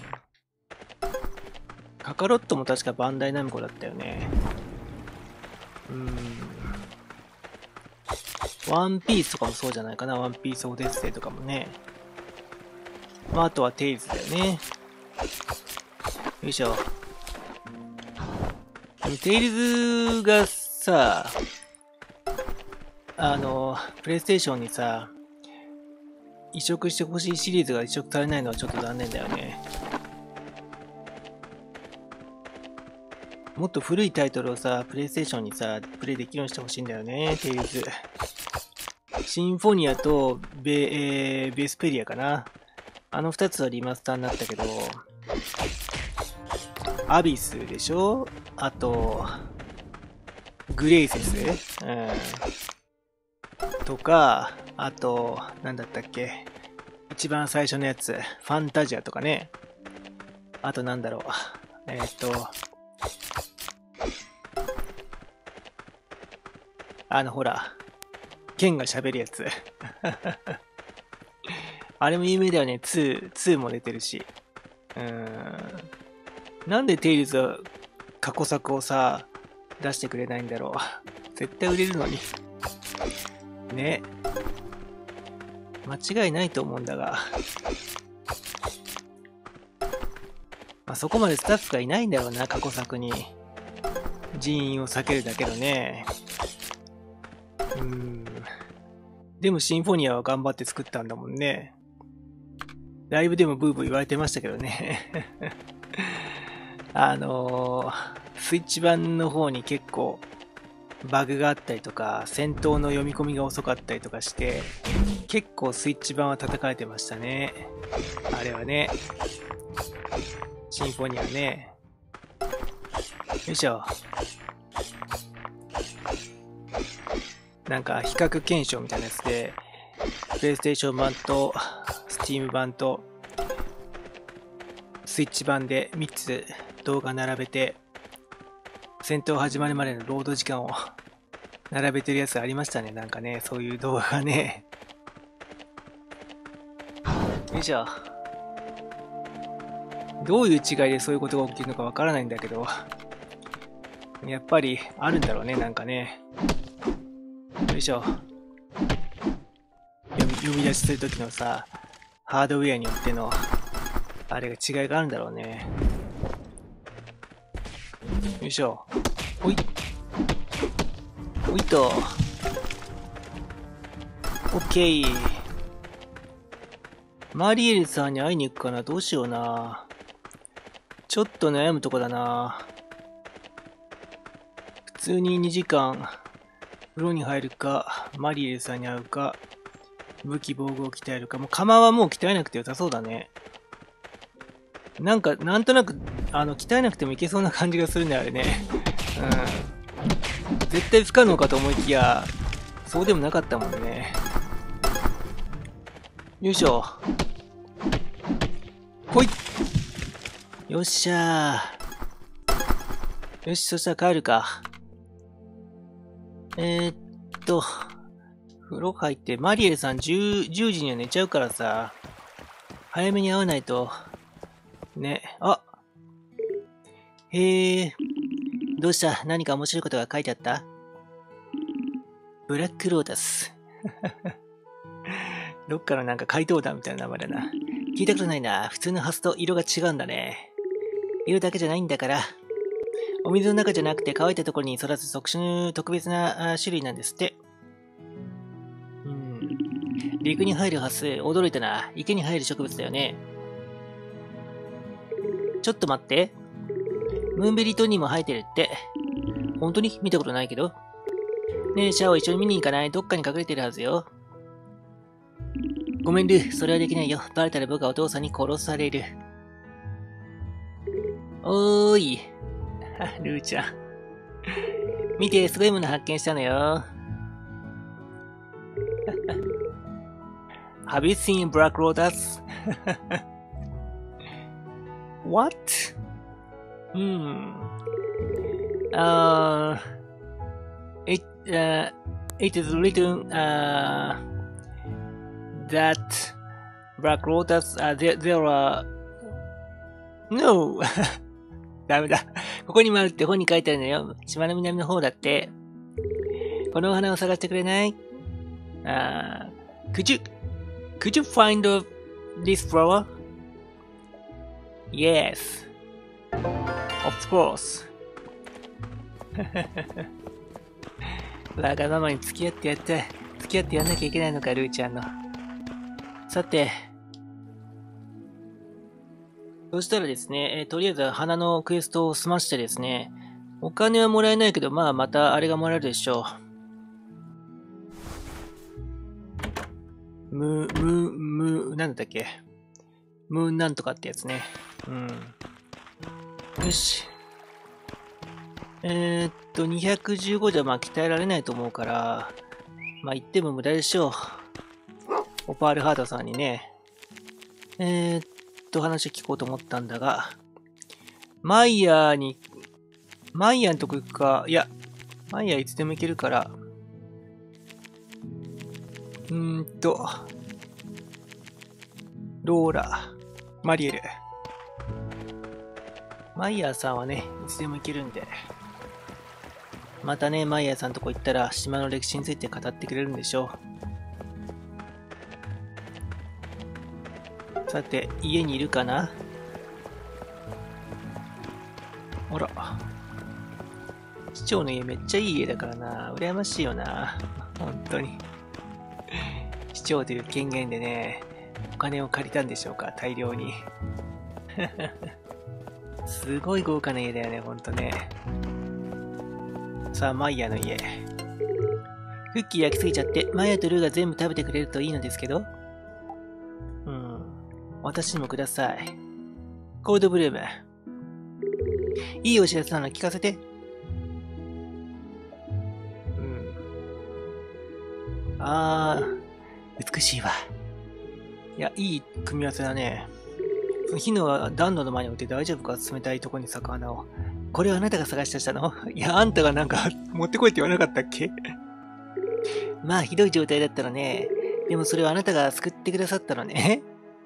カカロットも確かバンダイナムコだったよね。 ワンピースとかもそうじゃないかな。ワンピースオデッセイとかもね。まあ、あとはテイルズだよね。よいしょ。でもテイルズがさ、プレイステーションにさ、移植してほしいシリーズが移植されないのはちょっと残念だよね。もっと古いタイトルをさ、プレイステーションにさ、プレイできるようにしてほしいんだよね、テイルズ。シンフォニアとベスペリアかな。あの二つはリマスターになったけど、アビスでしょ？あと、グレイセス、とか、あと、なんだったっけ？一番最初のやつ、ファンタジアとかね。あとなんだろう。ほら、ケンが喋るやつ。あれも有名だよね。2も出てるし。なんでテイルズは過去作をさ、出してくれないんだろう。絶対売れるのに。ね。間違いないと思うんだが。まあ、そこまでスタッフがいないんだろうな、過去作に。人員を避けるだけのね。でもシンフォニアは頑張って作ったんだもんね。ライブでもブーブー言われてましたけどね。スイッチ版の方に結構バグがあったりとか、戦闘の読み込みが遅かったりとかして、結構スイッチ版は叩かれてましたね。あれはね。シンフォニアね。よいしょ。なんか比較検証みたいなやつで、プレイステーション版と、スチーム版と、スイッチ版で3つ動画並べて、戦闘始まるまでのロード時間を並べてるやつありましたね。なんかね、そういう動画がね。よいしょ。どういう違いでそういうことが起きるのかわからないんだけど、やっぱりあるんだろうね、なんかね。よいしょ。読み出しするときのさ、ハードウェアによっての、あれが違いがあるんだろうね。よいしょ。おい。おいと。オッケー。マリエルさんに会いに行くかな。どうしような。ちょっと悩むとこだな。普通に2時間、風呂に入るか、マリエルさんに会うか、武器防具を鍛えるか。もう釜はもう鍛えなくて良さそうだね。なんとなく、鍛えなくてもいけそうな感じがするね、あれね。絶対不可能かと思いきや、そうでもなかったもんね。よいしょ。ほい。よっしゃー。よし、そしたら帰るか。風呂入って、マリエルさん10時には寝ちゃうからさ、早めに会わないと。ね。あ、へえ。どうした？何か面白いことが書いてあった？ブラックロータス。どっかのなんか怪盗団みたいな名前だな。聞いたことないな。普通のハスと色が違うんだね。色だけじゃないんだから。お水の中じゃなくて乾いたところに育つ特別な種類なんですって。陸に入るハス、驚いたな。池に入る植物だよね。ちょっと待って。ムーンベリー島にも生えてるって。本当に見たことないけど。ねえ、シャオ一緒に見に行かない？どっかに隠れてるはずよ。ごめんル、それはできないよ。バレたら僕はお父さんに殺される。おーい。ルーちゃん。見て、すごいもの発見したのよ。Have you seen Black Lotus? What? It is written that Black Lotus, there are No! ダメだ。ここにもあるって本に書いてあるのよ。島の南の方だって。 このお花を探してくれない？could you find this flower? Yes. Of course. わがままに付き合ってやんなきゃいけないのか、ルーちゃんの。さて。そしたらですね、とりあえず花のクエストを済ましてですね、お金はもらえないけど、まあまたあれがもらえるでしょう。なんだっけ。ムーンなんとかってやつね。うん。よし。215じゃまあ鍛えられないと思うから、まあ言っても無駄でしょう。オパールハートさんにね。話を聞こうと思ったんだが、マイヤーのとこ行くか、いや、マイヤーいつでも行けるから、ローラ、マリエル。マイヤーさんはね、いつでも行けるんで、またね、マイヤーさんとこ行ったら、島の歴史について語ってくれるんでしょう。さて、家にいるかな？あら。市長の家めっちゃいい家だからな。羨ましいよな。本当に。市長という権限でね、お金を借りたんでしょうか、大量に。すごい豪華な家だよね、ほんとね。さあ、マイヤーの家。クッキー焼きすぎちゃって、マイヤーとルーが全部食べてくれるといいのですけど。私にもください。コードブルーム。いいお知らせなの聞かせて。美しいわ。いや、いい組み合わせだね。その火の暖炉の前に置いて大丈夫か？冷たいとこに咲く花を。これはあなたが探し出したの？いや、あんたがなんか持ってこいって言わなかったっけ？まあ、ひどい状態だったらね。でもそれはあなたが救ってくださったのね。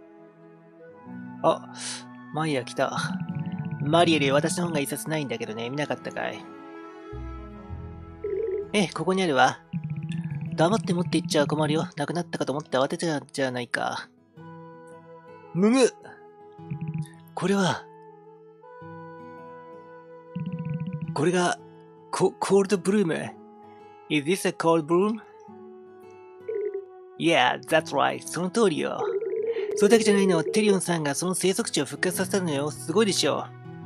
あ、マイヤー来た。マリエル、私の本が一冊ないんだけどね。見なかったかい？ここにあるわ。黙って持っていっちゃ困るよ。なくなったかと思って慌てたじゃないか。むむ！これが、コールドブルーム。Is this a cold bloom? Yeah, that's right. その通りよ。それだけじゃないの。テリオンさんがその生息地を復活させたのよ。すごいでしょ。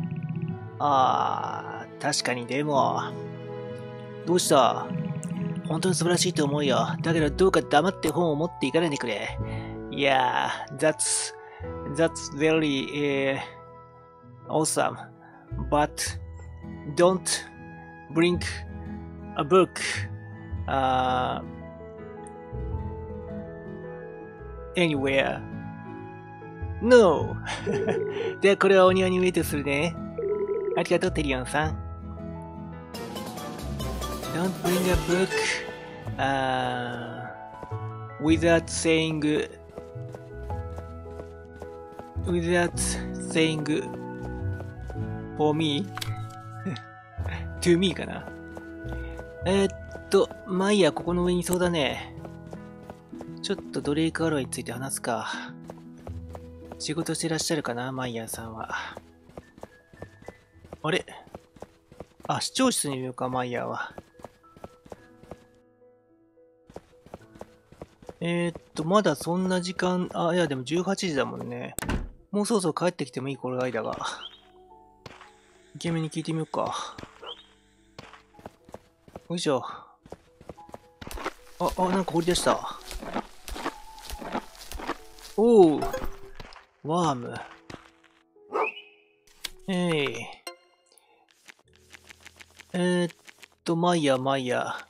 確かにでも。どうした？本当に素晴らしいと思うよ。だけどどうか黙って本を持っていかないでくれ。Yeah, that's very awesome. But don't bring a book anywhere. No! ではこれはお庭にウェイトするね。ありがとう、テリオンさん。Don't bring a book without saying for me to me かな。マイヤーここの上にいそうだね。ちょっとドレイクアローについて話すか。仕事してらっしゃるかな、マイヤーさんは。あれ？視聴室にいるか、マイヤーは。まだそんな時間、いやでも18時だもんね。もうそろそろ帰ってきてもいい頃合いだが。イケメンに聞いてみようか。よいしょ。なんか掘り出した。おう。ワーム。マイヤー。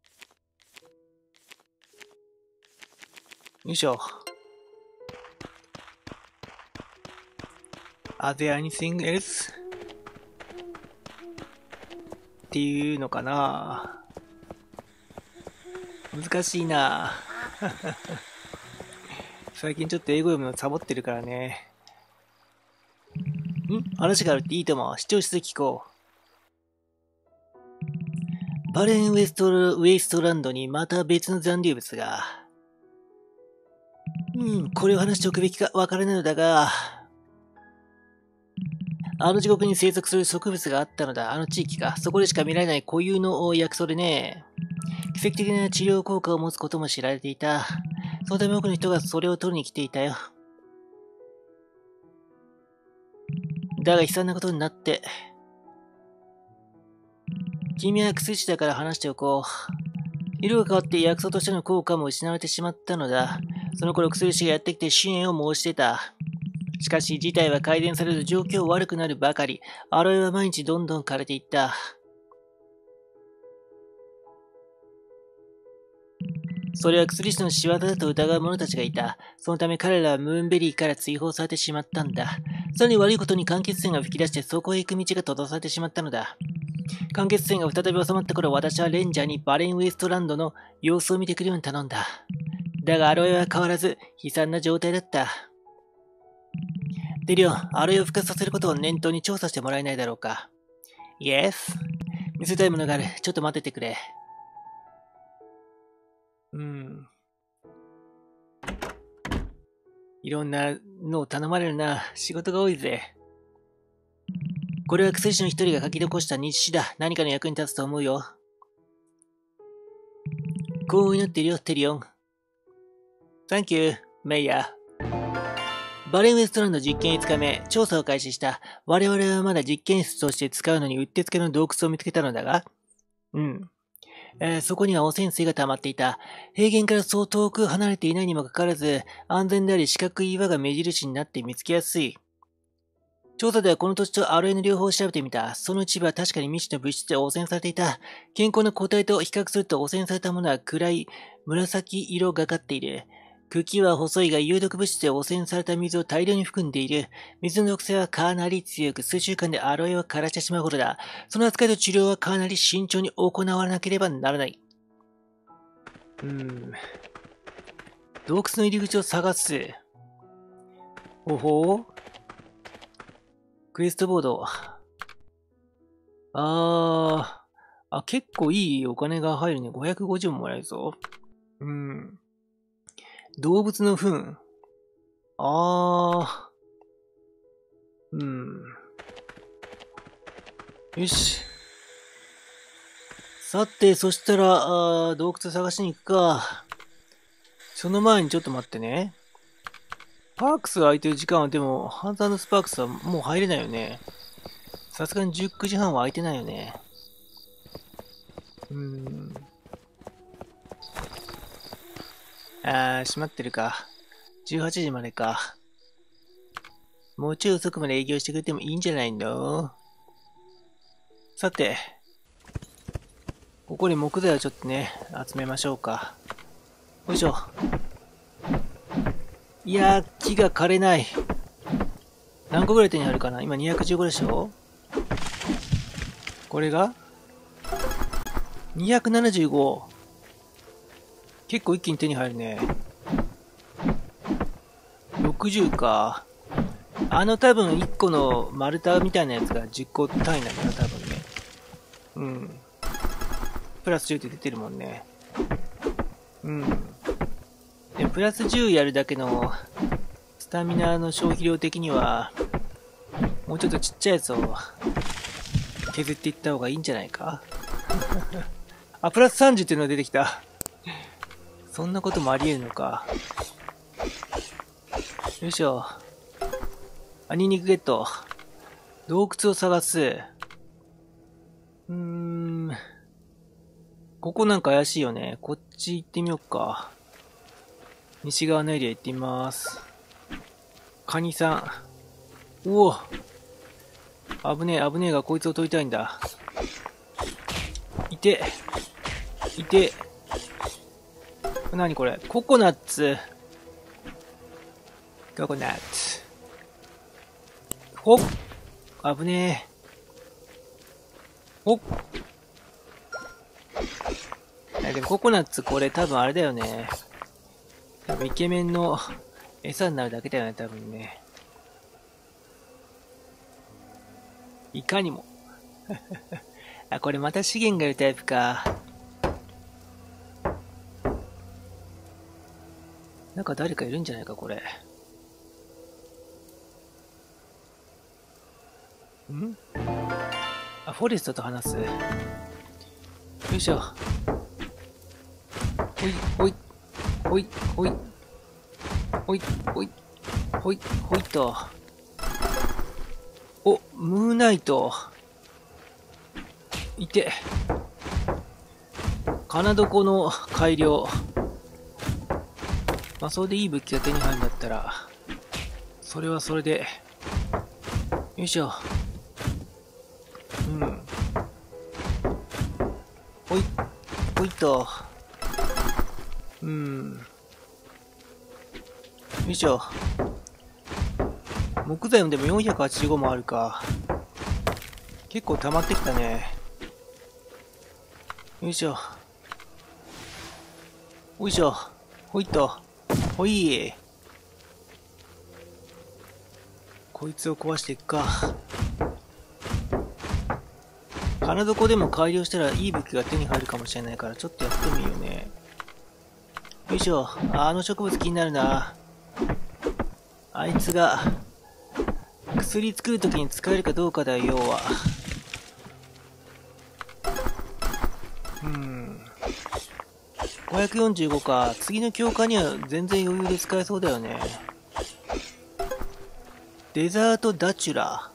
よいしょ。Are there anything else? っていうのかな。難しいな。最近ちょっと英語読むのサボってるからね。話があるっていいと思う。視聴室で聞こう。 バレンウエストランドにまた別の残留物が。これを話しておくべきかわからないのだが、あの地獄に生息する植物があったのだ。あの地域か。そこでしか見られない固有の薬草でね。奇跡的な治療効果を持つことも知られていた。そのため多くの人がそれを取りに来ていたよ。だが悲惨なことになって。君は薬師だから話しておこう。色が変わって薬草としての効果も失われてしまったのだ。その頃薬師がやってきて支援を申してた。しかし事態は改善されず状況悪くなるばかり。アロエは毎日どんどん枯れていった。それは薬師の仕業だと疑う者たちがいた。そのため彼らはムーンベリーから追放されてしまったんだ。さらに悪いことに間欠泉が吹き出してそこへ行く道が閉ざされてしまったのだ。間欠泉が再び収まった頃、私はレンジャーにバレンウエストランドの様子を見てくるように頼んだ。だがアロエは変わらず悲惨な状態だった。デリオン、アロエを復活させることを念頭に調査してもらえないだろうか。イエス。見せたいものがある。ちょっと待っててくれ。いろんなのを頼まれるな。仕事が多いぜ。これは薬師の一人が書き残した日誌だ。何かの役に立つと思うよ。こう祈っているよ、テリオン。サンキュー、メイヤー。バレンウエストランド実験5日目、調査を開始した。我々はまだ実験室として使うのにうってつけの洞窟を見つけたのだが、そこには汚染水が溜まっていた。平原からそう遠く離れていないにもかかわらず、安全であり四角い岩が目印になって見つけやすい。調査ではこの土地とアロエの両方を調べてみた。その一部は確かに未知の物質で汚染されていた。健康な個体と比較すると汚染されたものは暗い紫色がかっている。茎は細いが有毒物質で汚染された水を大量に含んでいる。水の毒性はかなり強く、数週間でアロエを枯らしてしまうほどだ。その扱いと治療はかなり慎重に行わなければならない。洞窟の入り口を探す。ほほう。クエストボード。結構いいお金が入るね。550ももらえるぞ。動物の糞。よし。さて、そしたら、洞窟探しに行くか。その前にちょっと待ってね。パークスが空いてる時間はでも、ハンタースパークスはもう入れないよね。さすがに19時半は空いてないよね。閉まってるか。18時までか。もうちょい遅くまで営業してくれてもいいんじゃないの？さて、ここに木材をちょっとね、集めましょうか。よいしょ。いやー、木が枯れない。何個ぐらい手に入るかな？今215でしょ？これが 275。結構一気に手に入るね。60か。多分1個の丸太みたいなやつが10個単位なんだな、多分ね。プラス10って出てるもんね。でもプラス10やるだけのスタミナの消費量的には、もうちょっとちっちゃいやつを削っていった方がいいんじゃないか？プラス30っていうのが出てきた。そんなこともあり得るのか。よいしょ。ニンニクゲット。洞窟を探す。ここなんか怪しいよね。こっち行ってみようか。西側のエリア行ってみます。カニさん。うお！危ねえ、危ねえがこいつを取りたいんだ。いて。何これ？ココナッツ。ココナッツ。ほっ！危ねえ。ほっ！でもココナッツこれ多分あれだよね。多分イケメンの餌になるだけだよね、多分ね。いかにも。 あ、これまた資源がいるタイプか。なんか誰かいるんじゃないか、これ。ん？あ、フォレストと話す。よいしょ。ほい、ほい、ほい、ほい、ほい、ほい、ほいと。お、ムーナイト。いて。金床の改良。まあ、それでいい武器が手に入るんだったら、それはそれで。よいしょ。うん。ほい、ほいと。うん。よいしょ。木材もでも485もあるか。結構溜まってきたね。よいしょ。よいしょ。ほいっと。ほい。こいつを壊していくか。金床でも改良したらいい武器が手に入るかもしれないからちょっとやってみようね。よいしょ。あの植物気になるな。あいつが薬作るときに使えるかどうかだよ、要は。545か。次の強化には全然余裕で使えそうだよね。デザートダチュラ。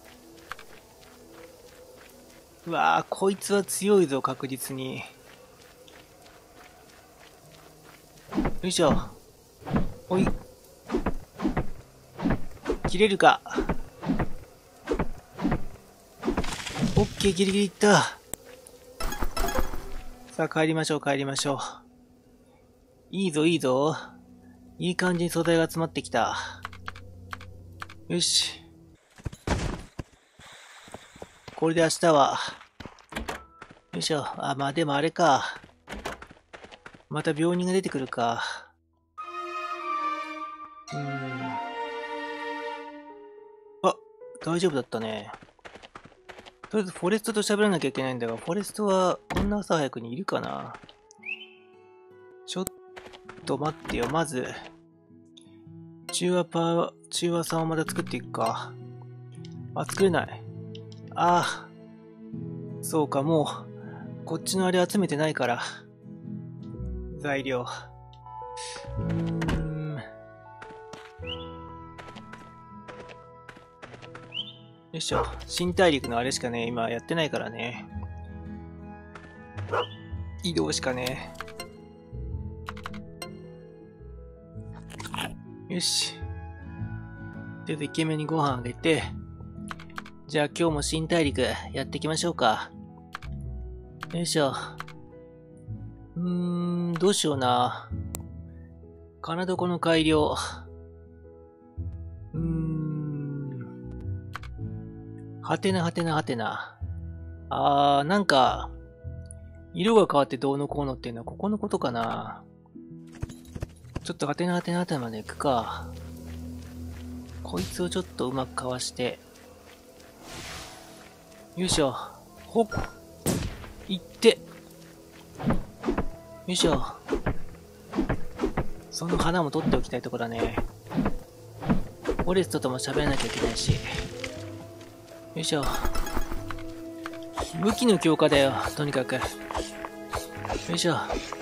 うわぁ、こいつは強いぞ、確実に。よいしょ。おい。切れるか。オッケー、ギリギリいった。さあ、帰りましょう、帰りましょう。いいぞ、いいぞ。いい感じに素材が集まってきた。よし。これで明日は。よいしょ。あ、まあでもあれか。また病人が出てくるか。あ、大丈夫だったね。とりあえずフォレストと喋らなきゃいけないんだが、フォレストはこんな朝早くにいるかな。ちょっと待ってよ、まず。中和さんをまた作っていくか。あ、作れない。ああ。そうか、もう、こっちのあれ集めてないから。材料。よいしょ。新大陸のあれしかね、今やってないからね。移動しかね。よし。とりあえずイケメンにご飯あげて、じゃあ今日も新大陸やっていきましょうか。よいしょ。どうしような。金床の改良。はてなはてなはてな。なんか、色が変わってどうのこうのっていうのはここのことかな。ちょっとはてなはてなはてなまで行くか。こいつをちょっとうまくかわして。よいしょ。ほっ。いって。よいしょ。その花も取っておきたいとこだね。フォレストとも喋らなきゃいけないし。よいしょ。武器の強化だよ、とにかく。よいしょ。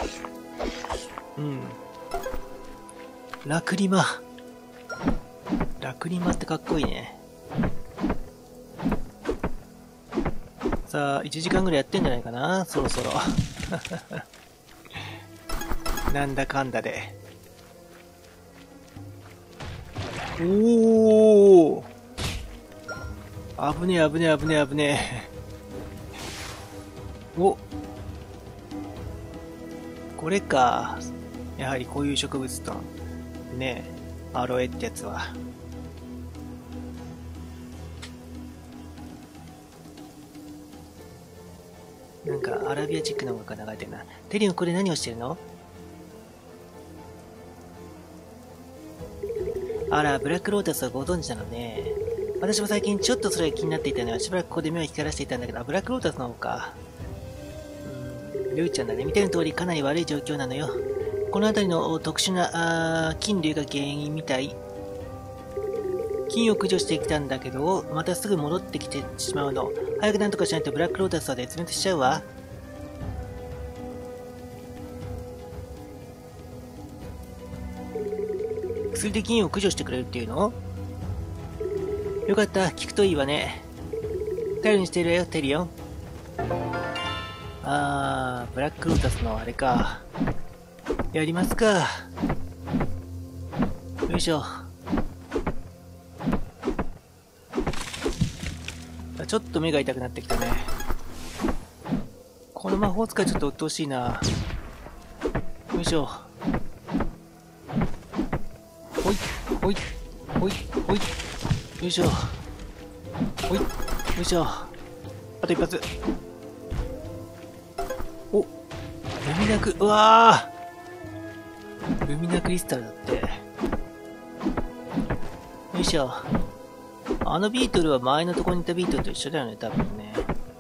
ラクリマ。ラクリマってかっこいいね。さあ、1時間ぐらいやってんじゃないかな、そろそろ。なんだかんだで。おー、危ねえ危ねえ危ねえ危ねえ。お、これか。やはりこういう植物とねえ、アロエってやつは。なんかアラビアチックな音楽が流れてるな。テリオン、これ何をしてるの？あら、ブラックロータスはご存知なのね。私も最近ちょっとそれが気になっていたのはしばらくここで目を光らせていたんだけど、ブラックロータスの方か。 ルーちゃんだね。見ての通りかなり悪い状況なのよ。この辺りの特殊な菌類が原因みたい。菌を駆除してきたんだけど、またすぐ戻ってきてしまうの。早くなんとかしないとブラックロータスは絶滅しちゃうわ。薬で菌を駆除してくれるっていうの？よかった、聞くといいわね。頼りにしてるよ、テリオン。ブラックロータスのあれか。やりますか。よいしょ。ちょっと目が痛くなってきたね。この魔法使いちょっと鬱陶しいな。よいしょ。ほい、ほい、ほい、ほい。よいしょ。ほい、よいしょ。あと一発。お、ルミナク、うわー、ルミナクリスタルだって。よいしょ。あのビートルは前のところにいたビートルと一緒だよね、多分ね。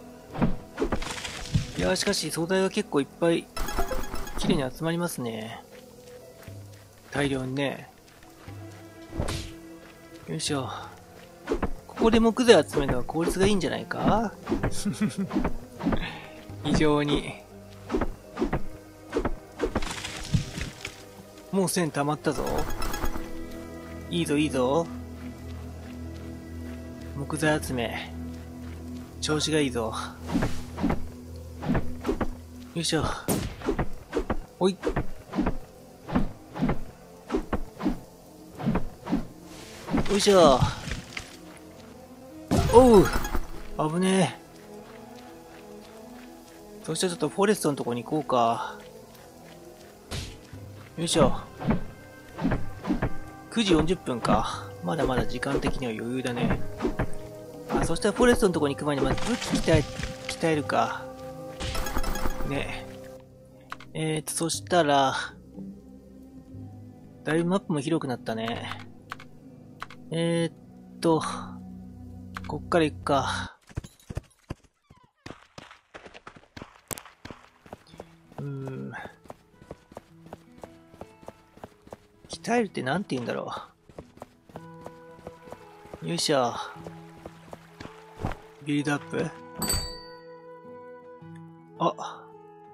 いやー、しかし素材が結構いっぱい綺麗に集まりますね。大量にね。よいしょ。ここで木材集めるのは効率がいいんじゃないか？非常に。もう1000溜まったぞ。いいぞいいぞ。木材集め。調子がいいぞ。よいしょ。おい。よいしょ。おう。危ねえ。そしたらちょっとフォレストのとこに行こうか。よいしょ。9時40分か。まだまだ時間的には余裕だね。そしたらフォレストのとこに行く前にまず武器鍛えるか。ね。そしたら、だいぶマップも広くなったね。こっから行くか。鍛えるってなんて言うんだろう。よいしょ。ビルドアップ。あ。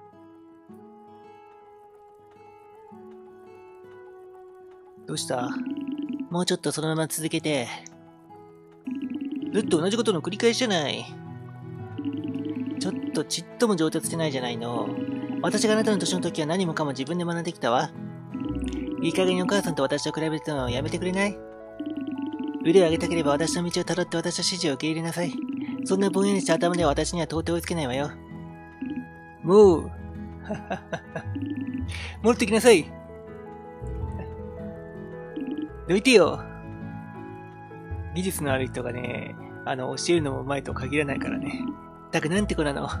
どうした？もうちょっとそのまま続けて。ずっと同じことの繰り返しじゃない。ちょっとちっとも上達してないじゃないの。私があなたの年の時は何もかも自分で学んできたわ。いい加減にお母さんと私と比べてのをやめてくれない？腕を上げたければ私の道をたどって私の指示を受け入れなさい。そんなぼんやりした頭では私には到底追いつけないわよ。もう。戻ってきなさい。どいてよ。技術のある人がね、教えるのもうまいと限らないからね。たくなんて子なの。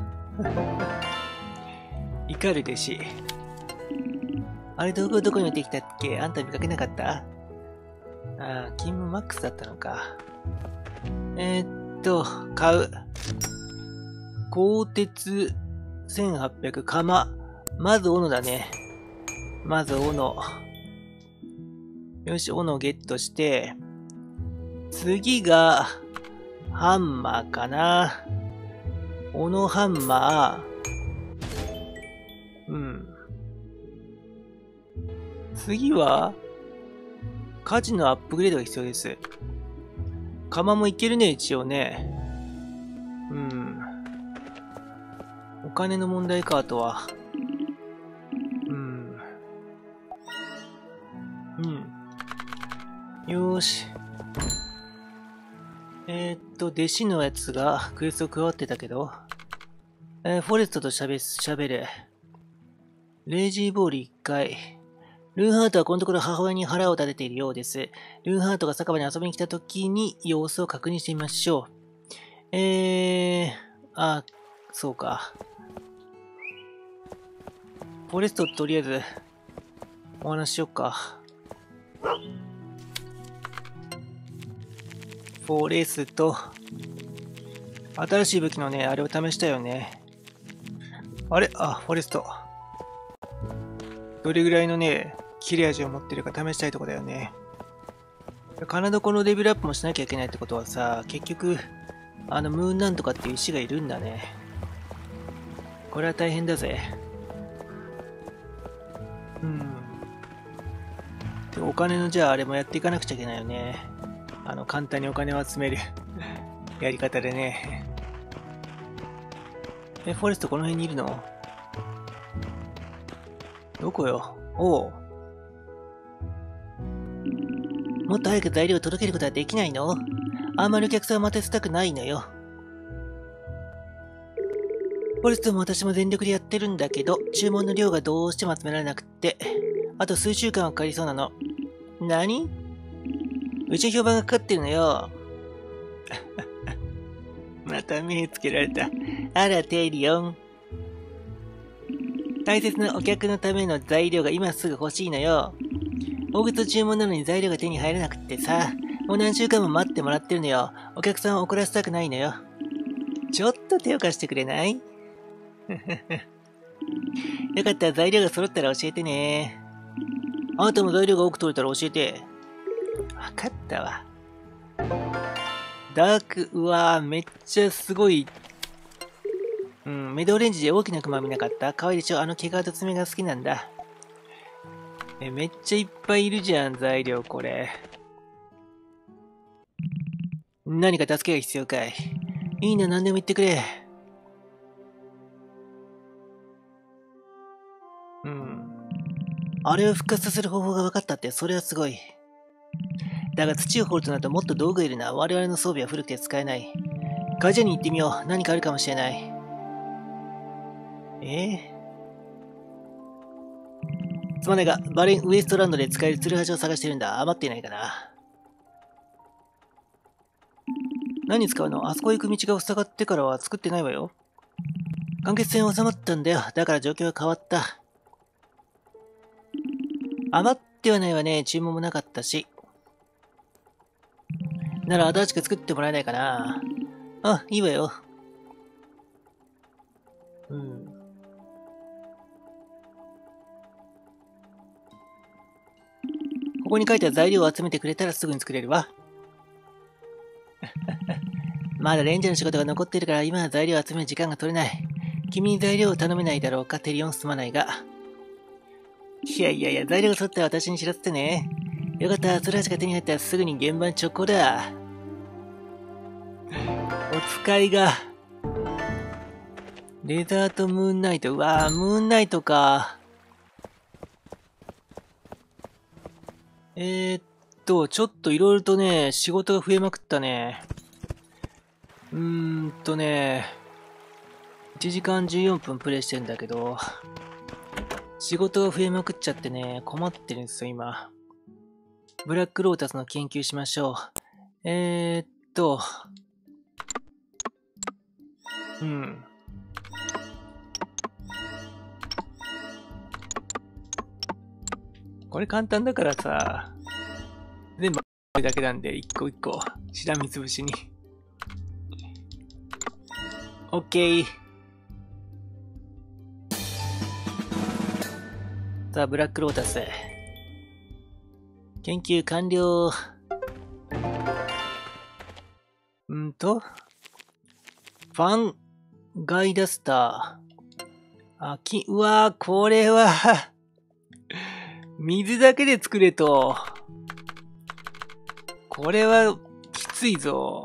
怒る弟子。あれどこに置いてきたっけ？あんた見かけなかった？勤務マックスだったのか。買う。鋼鉄1800、釜。まず斧だね。まず斧。よし、斧をゲットして、次が、ハンマーかな。斧ハンマー。次は、火事のアップグレードが必要です。釜もいけるね、一応ね。お金の問題か、あとは。よーし。弟子のやつがクエスト加わってたけど。フォレストと喋る。レイジーボール1回。ルーンハートはこのところ母親に腹を立てているようです。ルーンハートが酒場に遊びに来た時に様子を確認してみましょう。そうか。フォレストとりあえずお話ししよっか。フォレスト。新しい武器のね、あれを試したよね。 あれあ、フォレスト。どれぐらいのね、切れ味を持ってるか試したいとこだよね。カナドコのレベルアップもしなきゃいけないってことはさ、結局、ムーンなんとかっていう石がいるんだね。これは大変だぜ。で、お金のじゃああれもやっていかなくちゃいけないよね。簡単にお金を集めるやり方でね。フォレストこの辺にいるの？どこよ？おう。もっと早く材料を届けることはできないの？あんまりお客さんを待たせたくないのよ。フォレストも私も全力でやってるんだけど、注文の量がどうしても集められなくって、あと数週間はかかりそうなの。何？うちの評判がかかってるのよ。また目つけられた。あら、テイリオン。大切なお客のための材料が今すぐ欲しいのよ。大口注文なのに材料が手に入らなくってさ、もう何週間も待ってもらってるのよ。お客さんを怒らせたくないのよ。ちょっと手を貸してくれない？よかったら材料が揃ったら教えてね。あなたも材料が多く取れたら教えて。わかったわ。ダーク、うわぁ、めっちゃすごい。メドオレンジで大きなクマ見なかった？可愛いでしょ？毛皮と爪が好きなんだ。めっちゃいっぱいいるじゃん、材料、これ。何か助けが必要かい？いいな、何でも言ってくれ。あれを復活させる方法が分かったって、それはすごい。だが土を掘るとなるともっと道具がいるな。我々の装備は古くて使えない。会社に行ってみよう。何かあるかもしれない。すまないが、バレンウエストランドで使えるツルハシを探してるんだ。余っていないかな。何に使うの？あそこ行く道が塞がってからは作ってないわよ。間欠泉収まったんだよ。だから状況が変わった。余ってはないわね。注文もなかったし。なら新しく作ってもらえないかな。あ、いいわよ。ここに書いた材料を集めてくれたらすぐに作れるわ。まだレンジャーの仕事が残っているから今は材料を集める時間が取れない。君に材料を頼めないだろうか、テリオン。すまないが。いやいやいや、材料が揃ったら私に知らせてね。よかった、ツルハシが手に入ったらすぐに現場に直行だ。お使いが。デザートムーンナイト。うわぁ、ムーンナイトか。ちょっといろいろとね、仕事が増えまくったね。1時間14分プレイしてんだけど、仕事が増えまくっちゃってね、困ってるんですよ、今。ブラックロータスの研究しましょう。これ簡単だからさ、全部だけなんで、一個一個、しらみつぶしに。オッケー。さあ、ブラックロータス。研究完了。ファンガイダスター。うわー、これは水だけで作れと。これはきついぞ。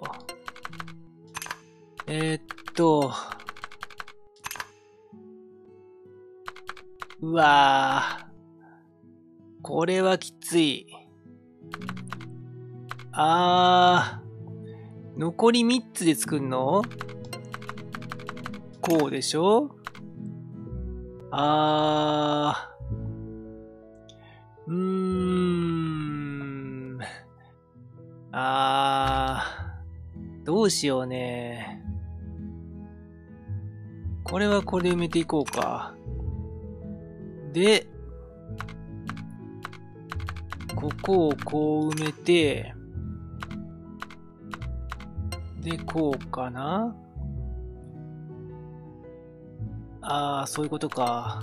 うわー。これはきつい。残り3つで作るの？こうでしょ？どうしようね。これはこれで埋めていこうか。で、ここをこう埋めて、で、こうかな。 ああ、そういうことか。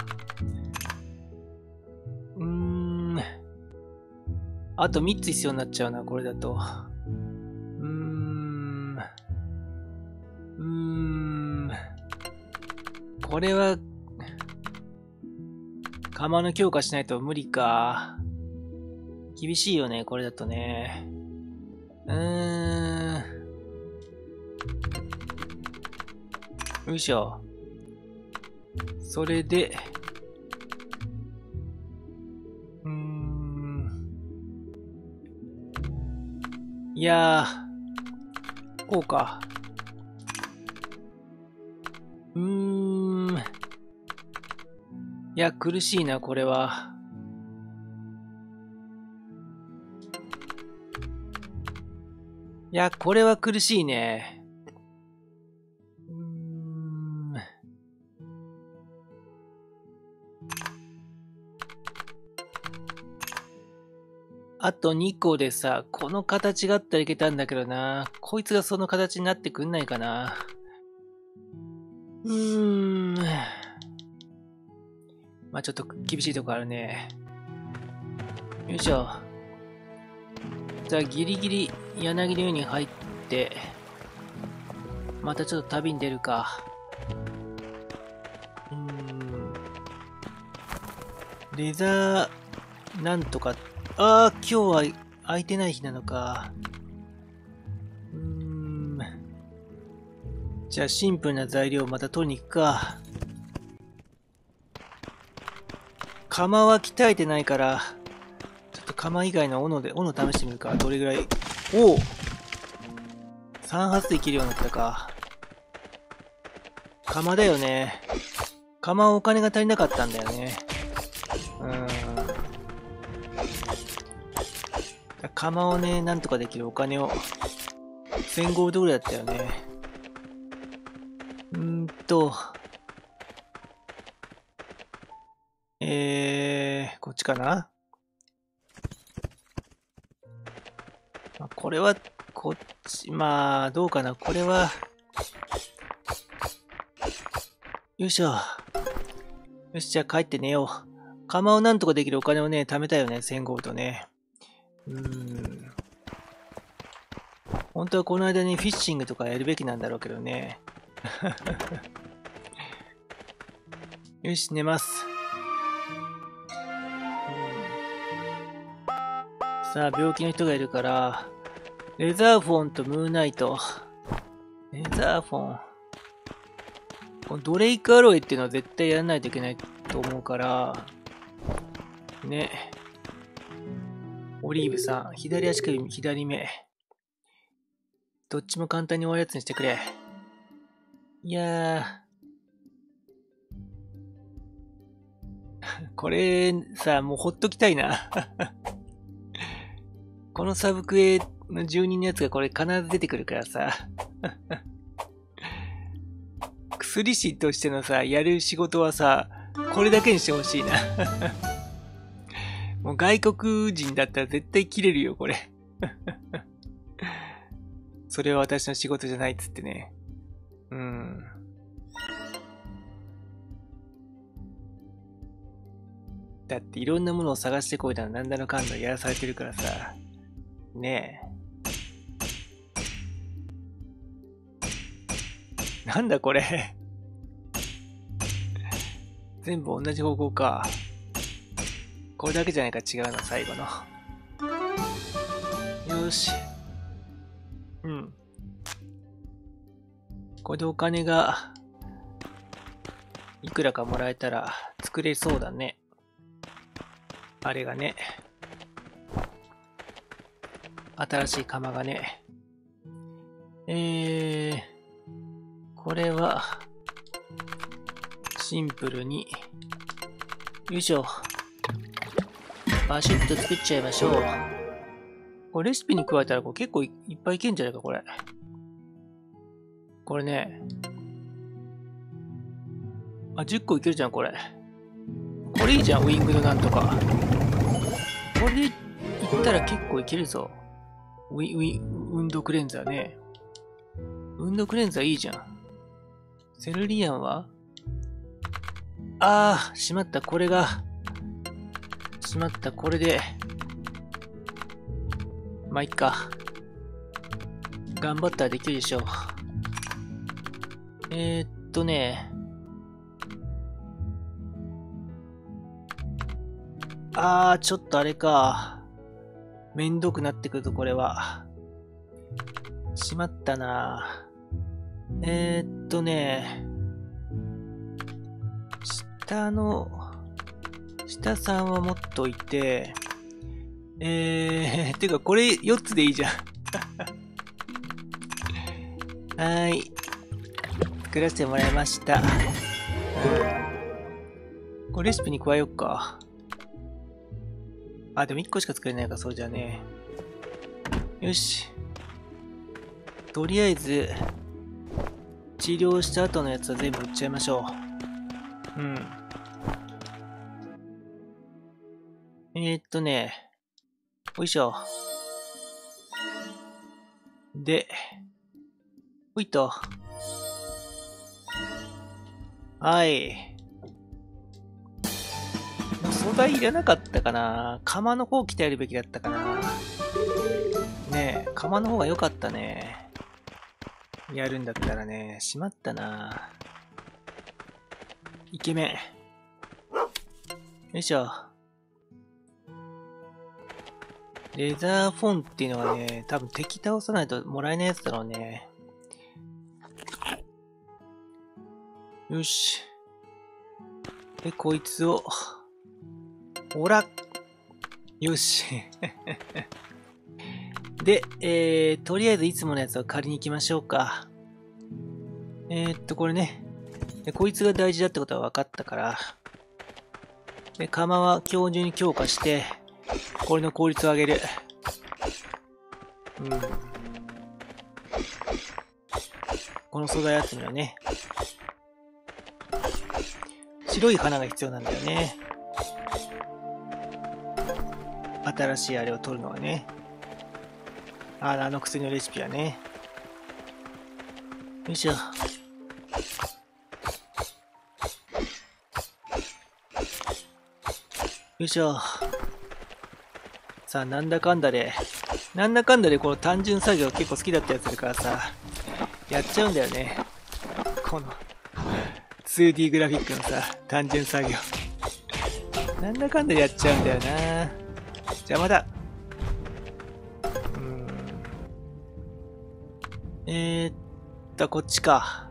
あと3つ必要になっちゃうな、これだと。これは、釜の強化しないと無理か。厳しいよね、これだとね。よいしょ。それで、いやー、こうか。いや、苦しいな、これは。いや、これは苦しいね。あと2個でさ、この形があったらいけたんだけどな。こいつがその形になってくんないかな。まあちょっと厳しいとこあるね。よいしょ。じゃあギリギリ柳の湯に入って、またちょっと旅に出るか。レザー、なんとか、ああ、今日は空いてない日なのか。じゃあシンプルな材料をまた取りに行くか。釜は鍛えてないから、ちょっと釜以外の斧で、斧試してみるか。どれぐらい。おお !3 発でいけるようになったか。釜だよね。釜はお金が足りなかったんだよね。釜をね、なんとかできるお金を、1000ゴールドぐらいだったよね。こっちかな。これは、こっち、まあ、どうかな。これは、よいしょ。よし、じゃあ帰って寝よう。釜をなんとかできるお金をね、貯めたよね。1000ゴールドね。本当はこの間にフィッシングとかやるべきなんだろうけどね。よし、寝ます。さあ、病気の人がいるから、レザーフォンとムーンナイト。レザーフォン。このドレイクアロエっていうのは絶対やらないといけないと思うから、ね。オリーブさん、左足首、左目。どっちも簡単に終わるやつにしてくれ。いやー。これ、さ、もうほっときたいな。このサブクエの住人のやつがこれ必ず出てくるからさ。薬師としてのさ、やる仕事はさ、これだけにしてほしいな。もう外国人だったら絶対切れるよ、これ。それは私の仕事じゃないっつってね。だっていろんなものを探してこいだのなんだのかんだやらされてるからさ。ねえ。なんだこれ。全部同じ方向か。これだけじゃないか違うの、最後の。よーし。これでお金が、いくらかもらえたら作れそうだね。あれがね。新しい釜がね。これは、シンプルに、よいしょ。バシッと作っちゃいましょう。これレシピに加えたらこれ結構いっぱいいけんじゃないか、これ。これね。あ、10個いけるじゃん、これ。これいいじゃん、ウィングのなんとか。これでいったら結構いけるぞ。ウンドクレンザーね。ウンドクレンザーいいじゃん。セルリアンはああ、しまった、これが。しまった、これで。まあ、いっか。頑張ったらできるでしょう。あー、ちょっとあれか。めんどくなってくると、これは。しまったな。下3は持っといて、てかこれ4つでいいじゃん。はーい。作らせてもらいました。これレシピに加えよっか。あ、でも1個しか作れないか、そうじゃね。よし。とりあえず、治療した後のやつは全部売っちゃいましょう。うん。よいしょ。で、ほいと。はい。素材いらなかったかな。釜の方鍛えるべきだったかな。ねえ、釜の方が良かったね。やるんだったらね、しまったな。イケメン。よいしょ。レザーフォンっていうのはね、多分敵倒さないともらえないやつだろうね。よし。で、こいつを、ほらよし。で、とりあえずいつものやつを借りに行きましょうか。これね。でこいつが大事だってことは分かったから。で、釜は今日中に強化して、これの効率を上げる。うん。この素材集めはね。白い花が必要なんだよね。新しいあれを取るのはね。あの薬のレシピはね。よいしょ。よいしょ。さあ、なんだかんだでこの単純作業結構好きだったやつだからさ、やっちゃうんだよね。この 2D グラフィックのさ、単純作業。なんだかんだやっちゃうんだよな。邪魔だ。こっちか。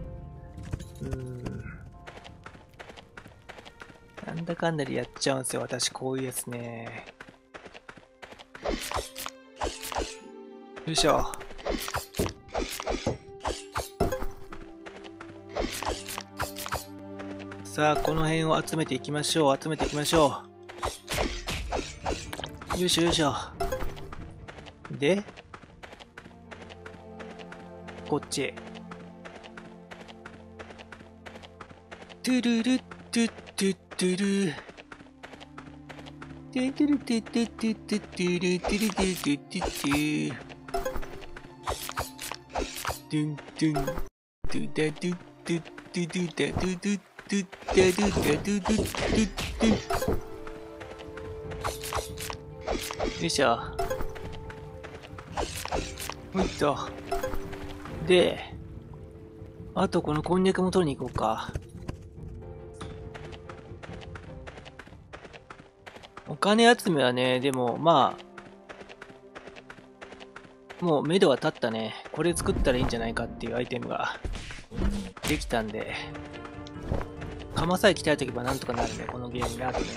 なんだかんだでやっちゃうんですよ、私こういうやつね。よいしょ。さあ、この辺を集めていきましょう。よいしょよいしょ。で、こっちへ。トゥルルットゥットゥットゥル。トゥトゥルトゥトゥトゥトゥトゥルトゥルトゥトゥトゥトゥ。トゥントゥン。トゥダドゥドゥドゥドゥダドゥドゥドゥダドゥダドゥドゥドゥドゥ。よいしょ。ほいっと。で、あとこのこんにゃくも取りに行こうか。お金集めはね、でもまあ、もう目処は立ったね。これ作ったらいいんじゃないかっていうアイテムができたんで、釜さえ鍛えておけばなんとかなるね、このゲームね。あとね。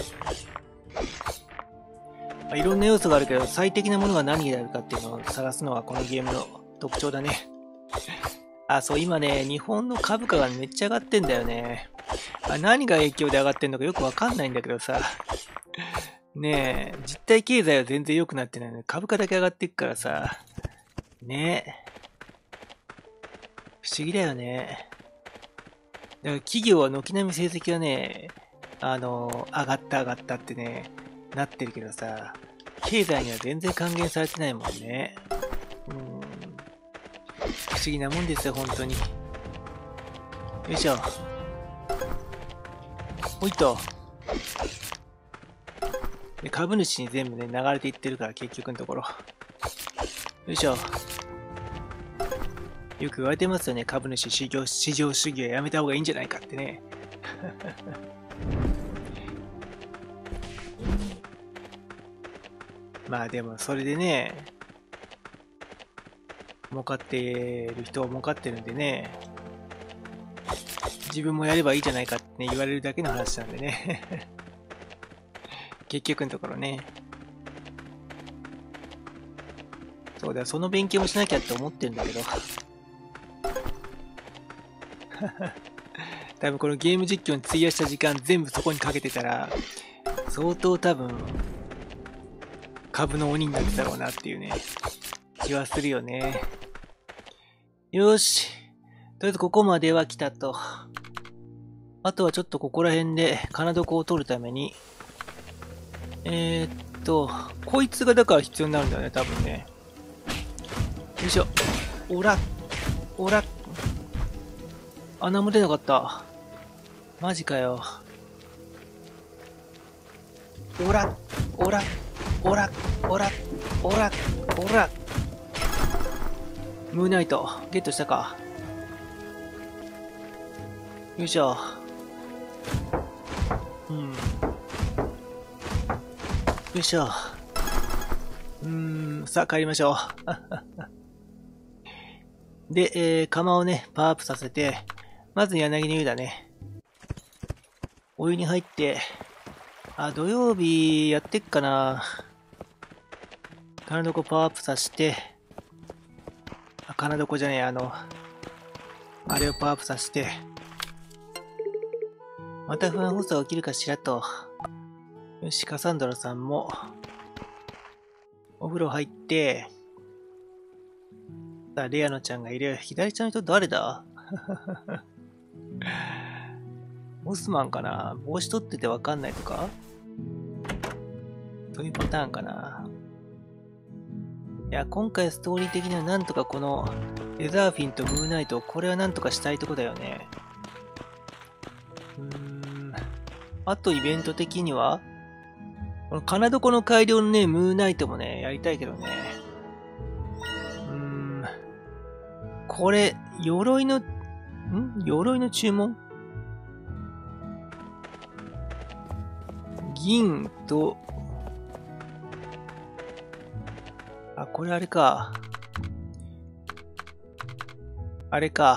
いろんな要素があるけど、最適なものが何であるかっていうのを探すのがこのゲームの特徴だね。あ、そう、今ね、日本の株価がめっちゃ上がってんだよね。何が影響で上がってんのかよくわかんないんだけどさ。ねえ、実体経済は全然良くなってないのに株価だけ上がっていくからさ。ねえ。不思議だよね。だから企業は軒並み成績がね、上がったってね、なってるけどさ、経済には全然還元されてないもんね。不思議なもんですよ、本当に。よいしょ。 おいと。で、株主に全部ね、流れていってるから、結局のところ。よいしょ。よく言われてますよね。株主市場主義はやめた方がいいんじゃないかってね。まあでも、それでね、儲かってる人は儲かってるんでね、自分もやればいいじゃないかってね、言われるだけの話なんでね。結局のところね。そうだ、その勉強もしなきゃって思ってるんだけど。多分このゲーム実況に費やした時間全部そこにかけてたら、相当多分、株の鬼になってたろうなっていうね、気はするよね。よし。とりあえずここまでは来たと。あとはちょっとここら辺で金床を取るために、こいつがだから必要になるんだよね、多分ね。よいしょ。おら。穴も出なかった。マジかよ。おら。ムーナイト、ゲットしたか。よいしょ。よいしょ。さあ帰りましょう。で、釜をね、パワーアップさせて、まず柳の湯だね。お湯に入って、土曜日やってっかな。金床パワーアップさせて、金床じゃねえ、あれをパワーアップさせて、また不安発作が起きるかしらと。よし、カサンドラさんも、お風呂入って、さあ、レアノちゃんがいる。左下の人誰だオスマンかな。帽子取っててわかんないとかそういうパターンかな。いや、今回ストーリー的にはなんとかこの、レザーフィンとムーナイト、これはなんとかしたいとこだよね。あとイベント的には、この金床の改良のね、ムーナイトもね、やりたいけどね。これ、鎧の注文？銀と、これあれか。ダ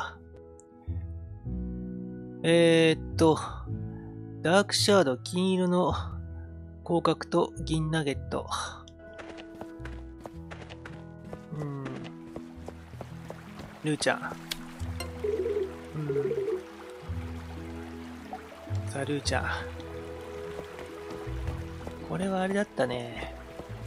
ークシャード、金色の広角と銀ナゲット。ルーちゃん。さあ、ルーちゃん。これはあれだったね。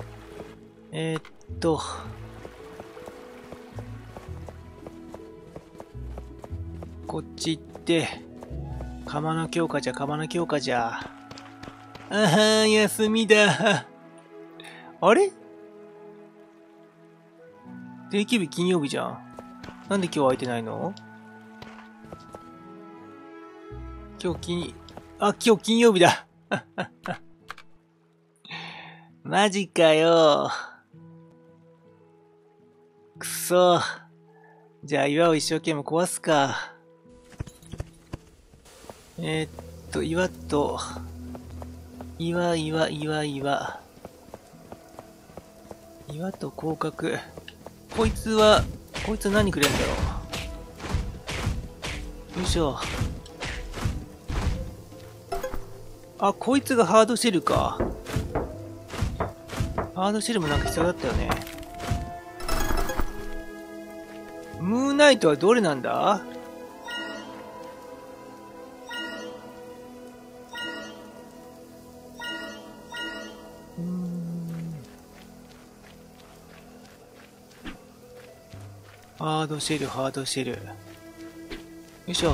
こっち行って、釜の強化じゃ。あはー、休みだ。あれ？定休日金曜日じゃん。なんで今日空いてないの？今日金曜日だ。マジかよ。くそ。じゃあ岩を一生懸命壊すか。岩と、岩と広角。こいつ何くれんだろう。よいしょ。こいつがハードシェルか。ハードシェルもなんか必要だったよね。ムーナイトはどれなんだ？ハードシェル。よいしょ。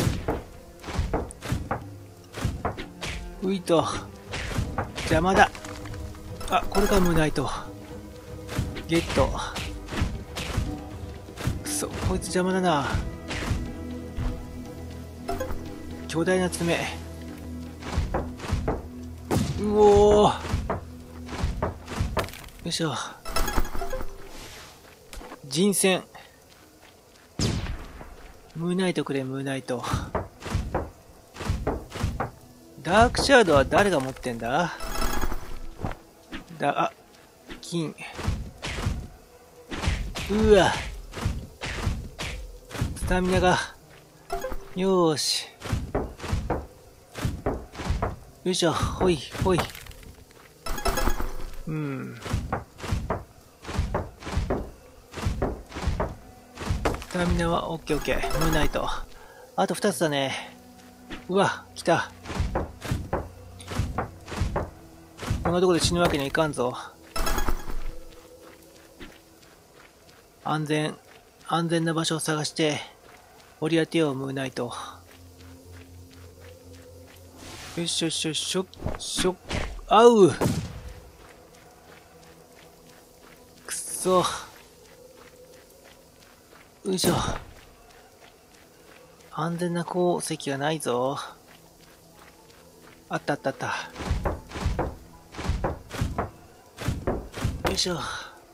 ういと。邪魔だ。これがムーナイト。ゲット。くそ、こいつ邪魔だな。巨大な爪。 うおー。よいしょ。人選。ムーナイトくれ、ムーナイト。ダークシャードは誰が持ってんだ？あ、金。うわ。スタミナが。よーし。よいしょ、ほい、ほい。スタミナはオッケーオッケー。ムーナイト。あと2つだね。うわ、来た。こんなとこで死ぬわけにはいかんぞ。安全な場所を探して、折り当てよう、ムーナイト。よいしょしょしょ、しょ、あう。くそ。よいしょ。安全な鉱石がないぞ。あったあったあった。よいしょ。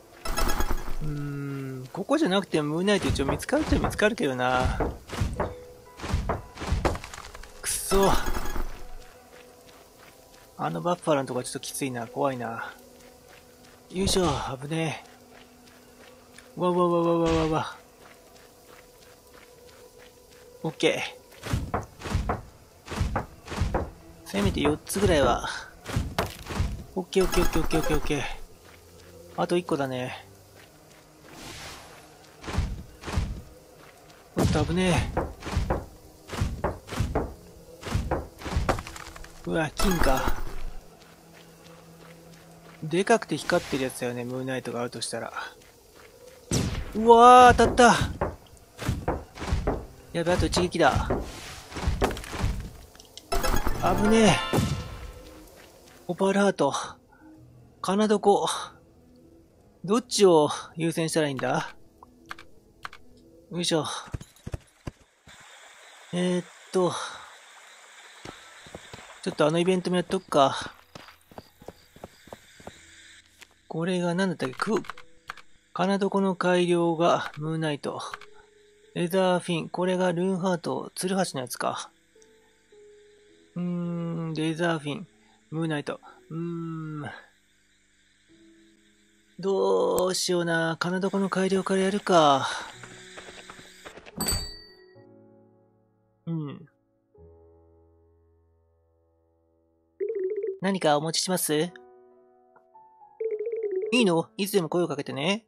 ここじゃなくてもムーナイト一応見つかるっちゃ見つかるけどな。くそ。あのバッファローのとこはちょっときついな。怖いな。よいしょ。危ねえ。わわわわわわわ。オッケー。せめて4つぐらいは。オッケーオッケーオッケーオッケーオッケーオッケー。あと1個だね。おっと危ねえ。うわ、金か。でかくて光ってるやつだよね、ムーンナイトがあるとしたら。うわー、当たった。やべ、あと一撃だ。危ねえ。オパールハート。カナドコ。どっちを優先したらいいんだ？よいしょ。ちょっとあのイベントもやっとくか。これが何だったっけ？カナドコの改良がムーンナイト。レザーフィン。これがルーンハート、ツルハシのやつか。レザーフィン、ムーンナイト。どうしような。カナドコの改良からやるか。何かお持ちします？いいの？いつでも声をかけてね。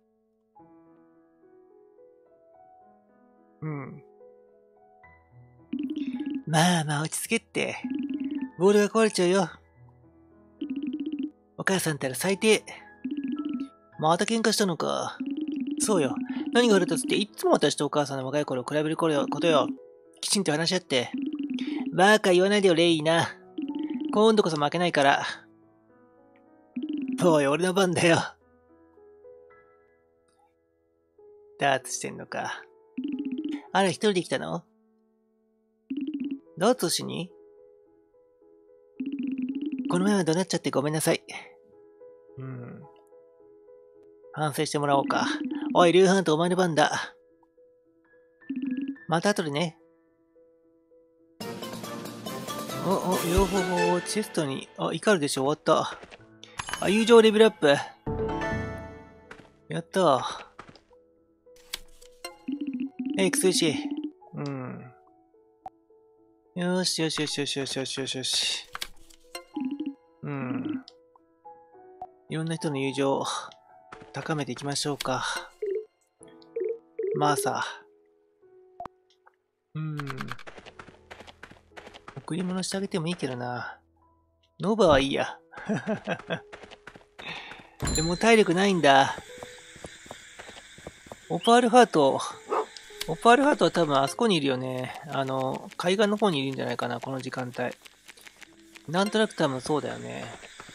まあまあ落ち着けって。ボールが壊れちゃうよ。お母さんったら最低。また喧嘩したのか。そうよ。何が腹立つっていつも私とお母さんの若い頃を比べることよ。きちんと話し合って。バカ言わないでよ、レイな。今度こそ負けないから。おい、俺の番だよ。ダーツしてんのか。あら、一人で来たの？ダーツしに？この前は怒鳴っちゃってごめんなさい。反省してもらおうか。おい、ルーハントお前の番だ。また後でね。両方チェストに、イカルでしょ、終わった。友情レベルアップ。やったー。薬師。よしよしよしよしよしよしよしよし。いろんな人の友情を高めていきましょうか。マーサ。贈り物してあげてもいいけどな。ノーバはいいや。でも体力ないんだ。オパールハートは多分あそこにいるよね。海岸の方にいるんじゃないかな、この時間帯。なんとなく多分そうだよね。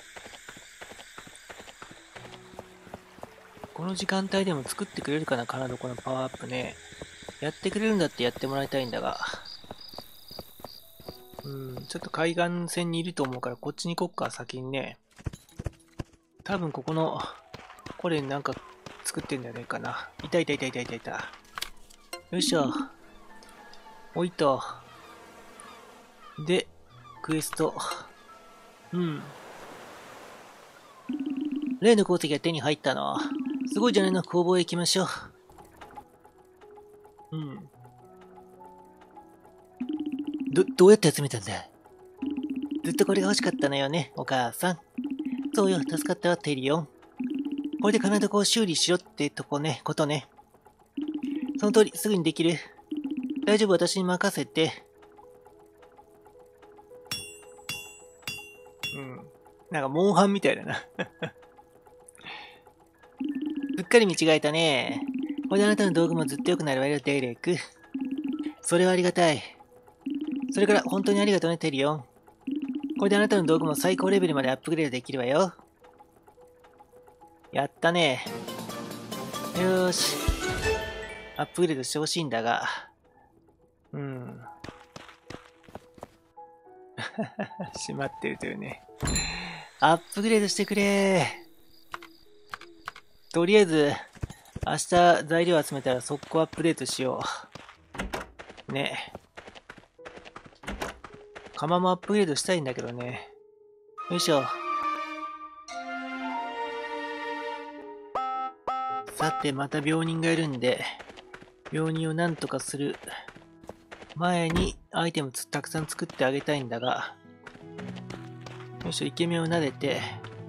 この時間帯でも作ってくれるかな、カナドコのパワーアップね。やってくれるんだってやってもらいたいんだが。 ちょっと海岸線にいると思うから、こっちに行こっか、先にね。多分ここの、これなんか作ってんじゃねえかな。いたいたいたいたいたいた。よいしょ。おいと。で、クエスト。例の鉱石が手に入ったの。すごいじゃないの、工房へ行きましょう。どうやって集めたんだ？ずっとこれが欲しかったのよね、お母さん。そうよ、助かったわ、テリオン。これで金床を修理しろってことね。その通り、すぐにできる。大丈夫、私に任せて。なんか、モンハンみたいだな。すっかり見違えたね。これであなたの道具もずっと良くなるわよ、デレク。それはありがたい。それから、本当にありがとうね、テリオン。これであなたの道具も最高レベルまでアップグレードできるわよ。やったね。よーし。アップグレードしてほしいんだが。閉まってるというね。アップグレードしてくれー。とりあえず、明日材料集めたら速攻アップデートしよう。ね。釜もアップグレードしたいんだけどね。よいしょ。さて、また病人がいるんで、病人をなんとかする前にアイテムたくさん作ってあげたいんだが、よいしょ、イケメンを撫でて、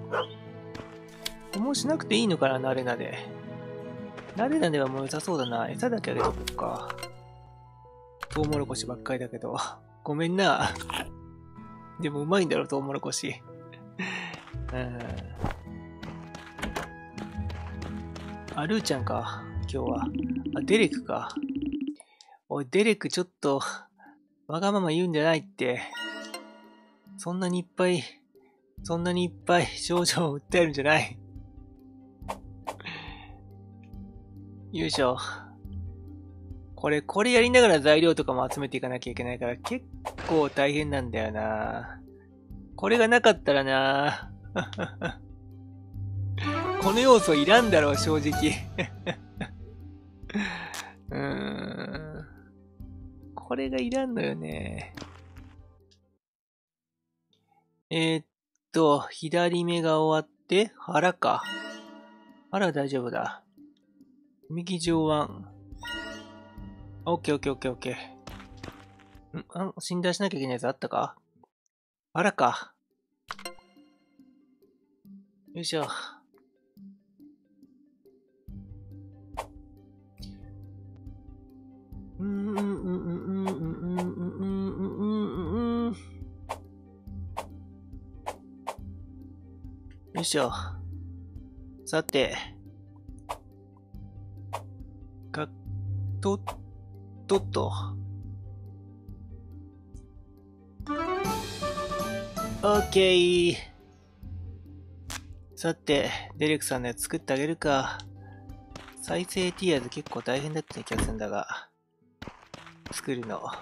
もうしなくていいのかな、なでなで。なでなではもう良さそうだな。餌だけあげとこうか。トウモロコシばっかりだけど。ごめんな。でもうまいんだろ、トウモロコシ。あ、ルーちゃんか。今日は。あ、デレクか。おい、デレクちょっと、わがまま言うんじゃないって。そんなにいっぱい症状を訴えるんじゃない。よいしょ。これやりながら材料とかも集めていかなきゃいけないから結構大変なんだよな。これがなかったらな。この要素いらんだろう、正直。これがいらんのよね。左目が終わって、腹か。腹大丈夫だ。右上腕。オッケーオッケーオッケーオッケー。診断しなきゃいけないやつあったか？腹か。よいしょ。よいしょ。さて。とっと。オッケー。さて、デレクさんのやつ作ってあげるか。再生ティアーズ結構大変だった気がするんだが。作るの。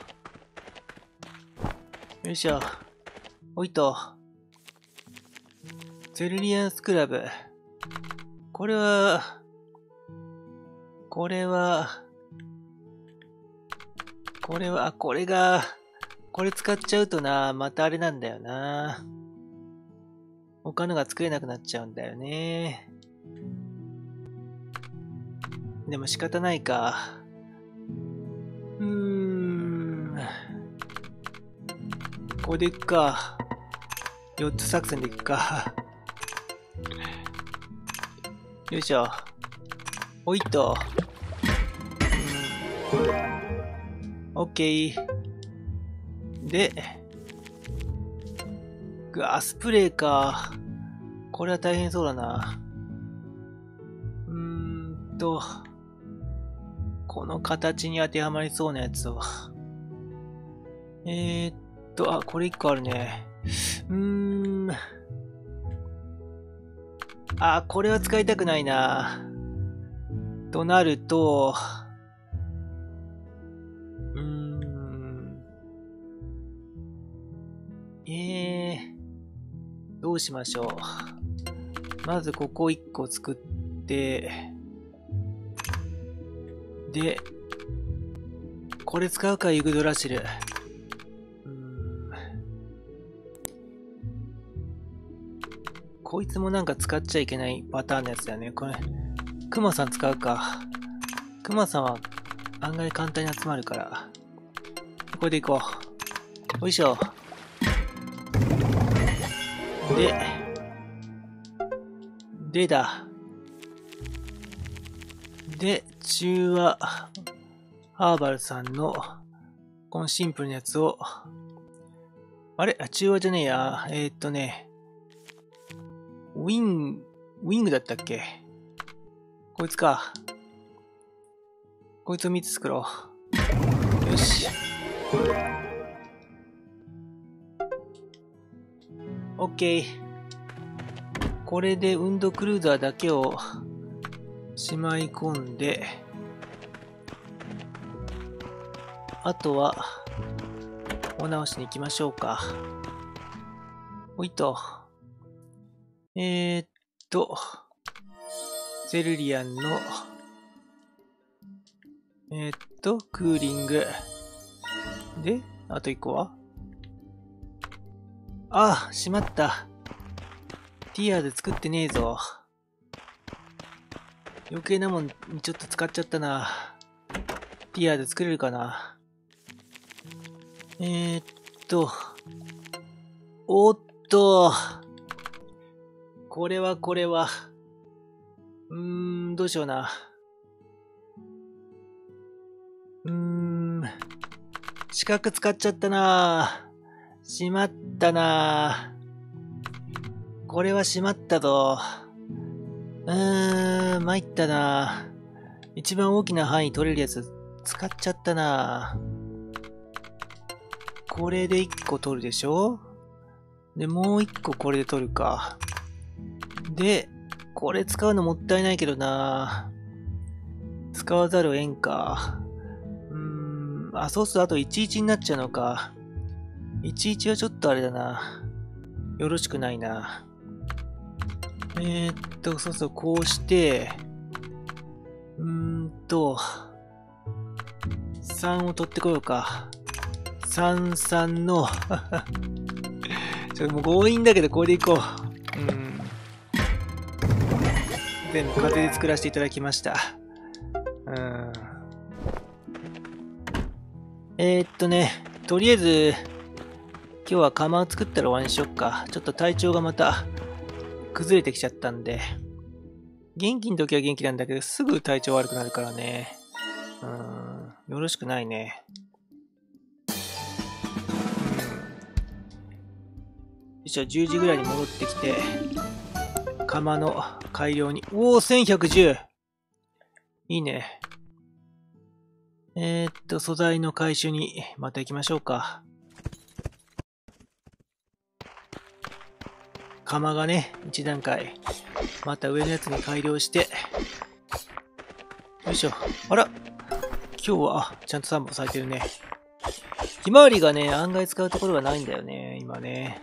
よいしょ。おいと。ゼルリアンスクラブ。これ使っちゃうとな、またあれなんだよな。他のが作れなくなっちゃうんだよね。でも仕方ないか。これでいくか。4つ作戦でいくか。よいしょ。おいっと。オッケー。で、スプレーか。これは大変そうだな。この形に当てはまりそうなやつを。これ1個あるね。これは使いたくないな。となると、 どうしましょう。まずここ1個作って、で、これ使うか、ユグドラシル。こいつもなんか使っちゃいけないパターンのやつだよね。これ、クマさん使うか。クマさんは案外簡単に集まるから。これでいこう。よいしょ。でだ。で、中和、ハーバルさんの、このシンプルなやつを、あれ中和じゃねえや。ウィングだったっけ？こいつか。こいつを3つ作ろう。よし。オッケー。これでウンドクルーザーだけをしまい込んで、あとは、お直しに行きましょうか。おいと。セルリアンの、クーリング。で、あと1個はあ、しまった。ティアで作ってねえぞ。余計なもんにちょっと使っちゃったな。ティアで作れるかな。おっと。これは。どうしような。四角使っちゃったな。しまったな。これはしまったぞ。参ったな。一番大きな範囲取れるやつ使っちゃったな。これで1個取るでしょ？で、もう1個これで取るか。で、これ使うのもったいないけどな。使わざるを得んか。そうするとあと11になっちゃうのか。11はちょっとあれだな。よろしくないな。そう、こうして、3を取ってこようか。3の、もう強引だけどこれでいこう。全部風で作らせていただきました。とりあえず、今日は釜を作ったら終わりにしよっか。ちょっと体調がまた崩れてきちゃったんで。元気の時は元気なんだけど、すぐ体調悪くなるからね。よろしくないね。10時ぐらいに戻ってきて、釜の改良に。1110! いいね。素材の回収にまた行きましょうか。釜がね、一段階、また上のやつに改良して。よいしょ。あら！今日は、ちゃんと3本咲いてるね。ひまわりがね、案外使うところがないんだよね、今ね。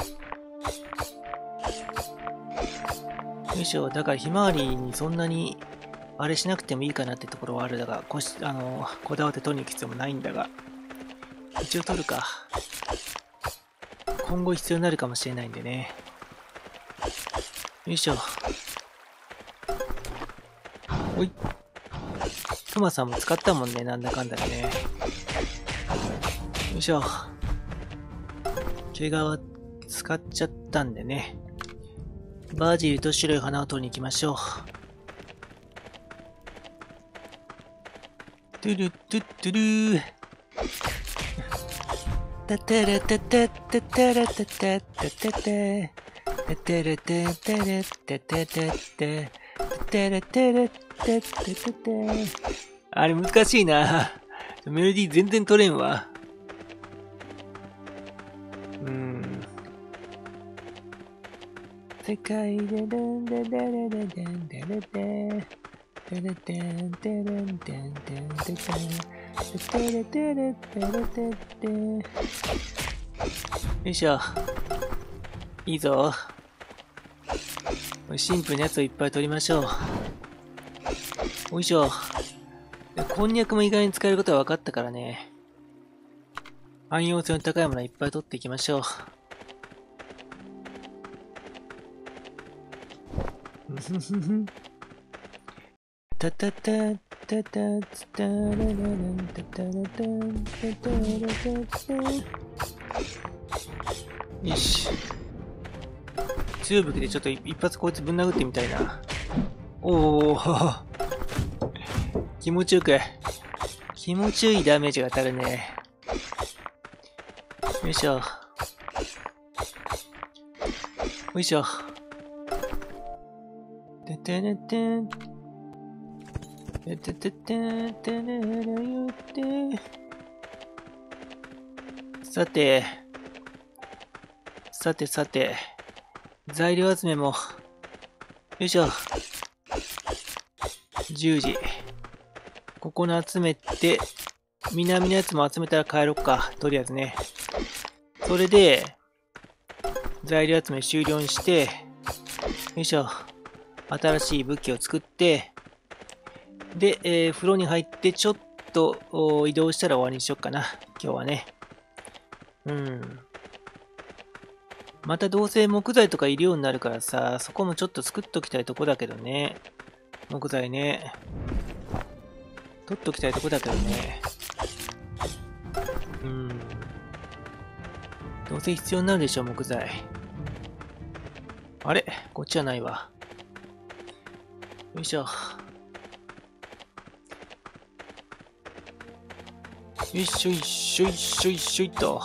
よいしょ。だからひまわりにそんなに、あれしなくてもいいかなってところはあるだが、こだわって取りに行く必要もないんだが。一応取るか。今後必要になるかもしれないんでね。よいしょ。おい。クマさんも使ったもんね、なんだかんだでね。よいしょ。毛皮使っちゃったんでね。バジルと白い花を取りに行きましょう。トゥルトゥットゥルー。タタラタタタタラタタタタタタタラタタラタタタタタラタラタタタタ。あれ難しいな。メロディー全然取れんわ。世界でダンダダラダダンダラダダダダダンダラダンダランダンダンダダンダラダラダラダダダよいしょ。いいぞ。シンプルなやつをいっぱい取りましょう。よいしょ。こんにゃくも意外に使えることは分かったからね。汎用性の高いものはいっぱい取っていきましょう。タタタタタツタララランタタラタンタタラタタ。よし。強い武器でちょっと一発こいつぶん殴ってみたいな。おお、気持ちよく、気持ちよいダメージが当たるね。よいしょ。よいしょ。ててれてん。てててててれれよって。さて。さてさて。材料集めも。よいしょ。10時。ここの集めて、南のやつも集めたら帰ろっか。とりあえずね。それで、材料集め終了にして、よいしょ。新しい武器を作って、で、風呂に入ってちょっと移動したら終わりにしよっかな。今日はね。またどうせ木材とかいるようになるからさ、そこもちょっと作っときたいとこだけどね。木材ね。取っときたいとこだけどね。どうせ必要になるでしょ、木材。あれ？こっちはないわ。よいしょ。よいしょいしょいしょいしょいと。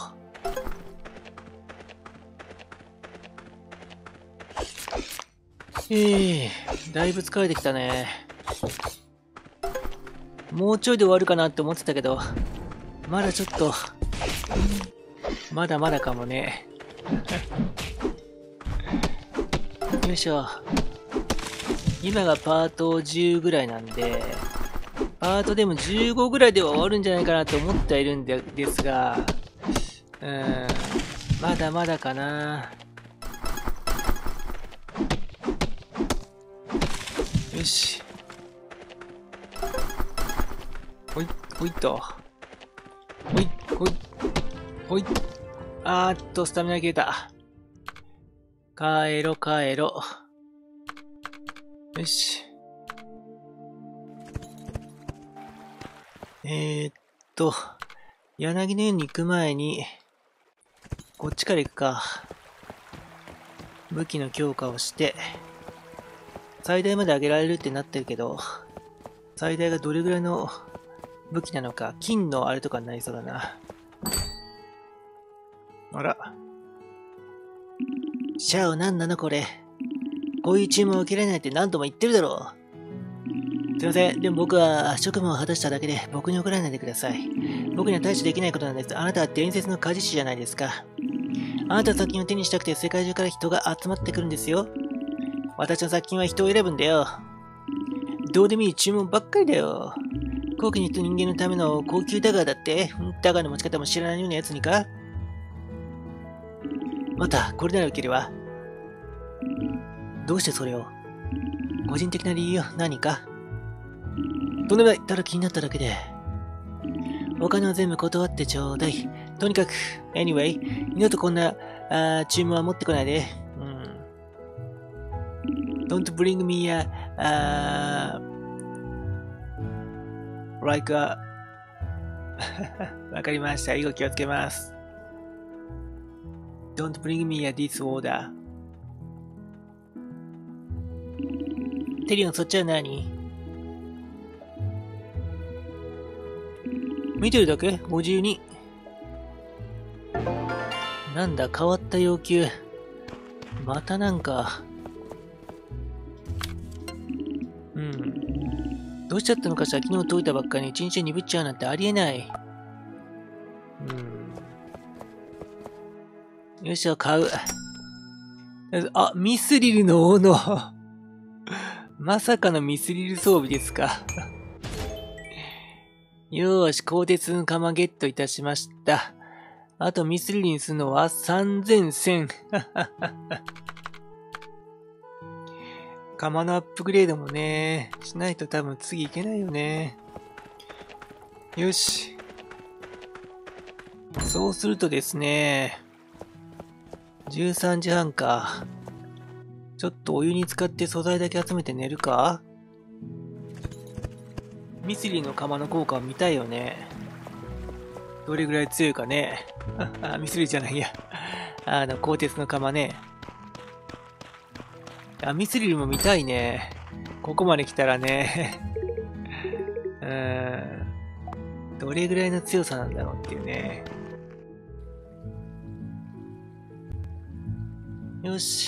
だいぶ疲れてきたね。もうちょいで終わるかなって思ってたけど、まだちょっと、まだまだかもね。よいしょ。今がパート10ぐらいなんで、パートでも15ぐらいでは終わるんじゃないかなと思ってはいるんですが、まだまだかな。よし。ほい、ほいと。ほい、ほい、ほい。スタミナ切れた。帰ろ、帰ろ。よし。柳の湯に行く前に、こっちから行くか。武器の強化をして、最大まで上げられるってなってるけど、最大がどれぐらいの武器なのか、金のあれとかになりそうだな。あら。シャオ、なんなのこれ。こういう注文を受けられないって何度も言ってるだろう。すいません。でも僕は職務を果たしただけで僕に怒らないでください。僕には対処できないことなんです。あなたは伝説の鍛冶師じゃないですか。あなたの作品を手にしたくて世界中から人が集まってくるんですよ。私の作品は人を選ぶんだよ。どうでもいい注文ばっかりだよ。高貴に人間のための高級ダガーだって、ダガーの持ち方も知らないようなやつにか。また、これなら受けるわ。どうしてそれを？個人的な理由よ、何か？とんでもない、ただ気になっただけで。お金は全部断ってちょうだい。とにかく、anyway、二度とこんな注文は持ってこないで。Don't bring me like a わかりました。以後気をつけます。Don't bring me a disorder。テリオン、そっちは何？見てるだけ？ 52。なんだ、変わった要求。またなんか。どうしちゃったのかしら。昨日解いたばっかりに一日で鈍っちゃうなんてありえない。よいしょ、買う。あ、ミスリルの斧。まさかのミスリル装備ですか。よーし、鋼鉄の釜ゲットいたしました。 あとミスリルにするのは3100。釜のアップグレードもね、しないと多分次いけないよね。よし。そうするとですね、13時半か。ちょっとお湯に浸かって素材だけ集めて寝るか？ミスリの釜の効果を見たいよね。どれぐらい強いかね。ミスリじゃないや。鋼鉄の釜ね。ミスリルも見たいね。ここまで来たらね。どれぐらいの強さなんだろうっていうね。よし。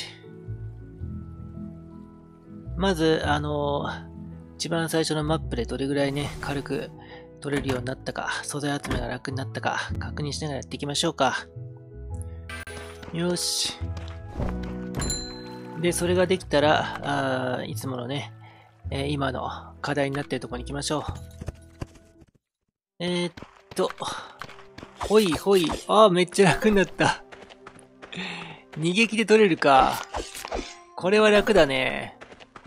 まず、一番最初のマップでどれぐらいね、軽く取れるようになったか、素材集めが楽になったか、確認しながらやっていきましょうか。よし。で、それができたら、いつものね、今の課題になっているところに行きましょう。ほいほい。めっちゃ楽になった。逃げ切で取れるか。これは楽だね。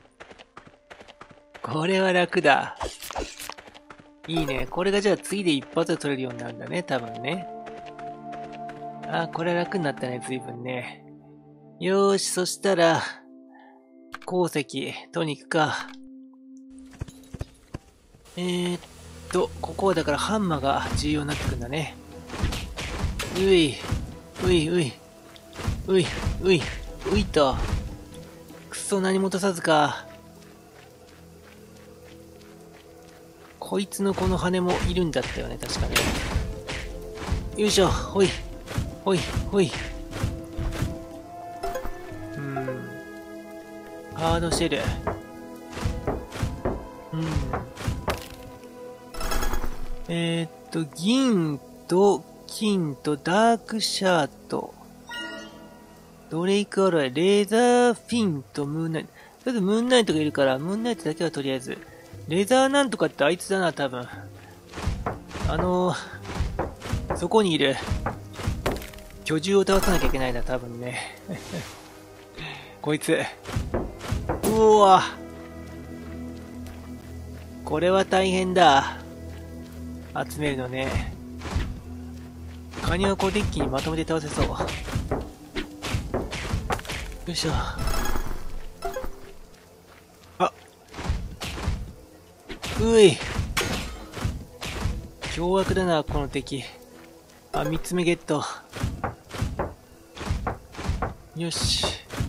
これは楽だ。いいね。これがじゃあ次で一発で取れるようになるんだね。多分ね。これは楽になったね。随分ね。よーし。そしたら、鉱石、取りに行くか。ここはだからハンマーが重要になってくんだね。うい、うい、うい、うい、うい、ういと。くそ、何も落とさずか。こいつのこの羽もいるんだったよね、確かね。よいしょ、ほい、ほい、ほい。ハードシェル。銀と金とダークシャート。ドレイクアロイ、レーザーフィンとムーンナイト。とりあえずムーンナイトがいるから、ムーンナイトだけはとりあえず。レーザーなんとかってあいつだな、多分。そこにいる。巨獣を倒さなきゃいけないな、多分ね。こいつ。うわ。これは大変だ。集めるのね。カニはこうデッキにまとめて倒せそう。よいしょ。うい。凶悪だな、この敵。3つ目ゲット。よし。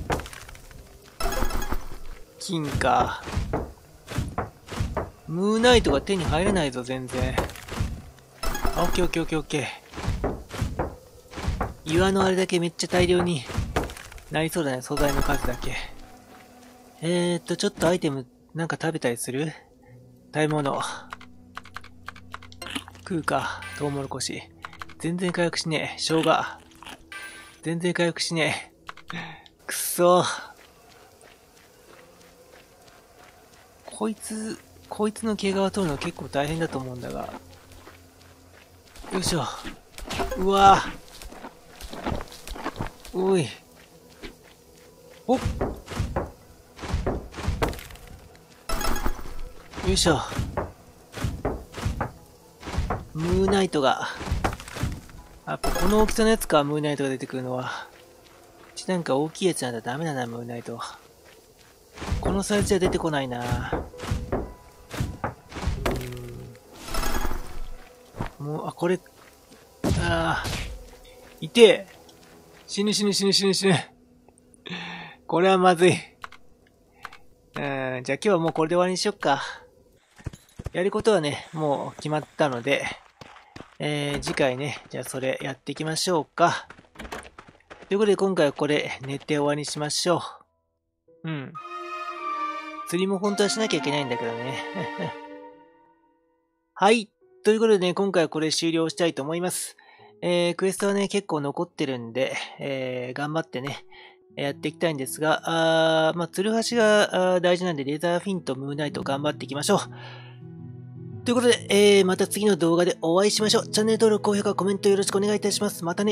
金か。ムーナイトが手に入れないぞ、全然。オッケーオッケーオッケーオッケー。岩のあれだけめっちゃ大量になりそうだね、素材の数だけ。ちょっとアイテムなんか食べたりする？食べ物。食うか、トウモロコシ。全然回復しねえ。生姜。全然回復しねえ。くそ。こいつの毛皮取るの結構大変だと思うんだが。よいしょ。うわぁ。おい。おっ。よいしょ。ムーナイトが。やっぱこの大きさのやつか、ムーナイトが出てくるのは。なんか大きいやつなんだ。ダメだな、ムーナイト。このサイズじゃ出てこないな。もう、これ、痛え。死ぬ。これはまずい。じゃあ今日はもうこれで終わりにしよっか。やることはね、もう決まったので、次回ね、じゃあそれやっていきましょうか。ということで今回はこれ寝て終わりにしましょう。釣りも本当はしなきゃいけないんだけどね。はい。ということでね、今回はこれ終了したいと思います。クエストはね、結構残ってるんで、頑張ってね、やっていきたいんですが、ツルハシが大事なんで、レーザーフィンとムーンナイト頑張っていきましょう。 ということで、また次の動画でお会いしましょう。チャンネル登録、高評価、コメントよろしくお願いいたします。またね。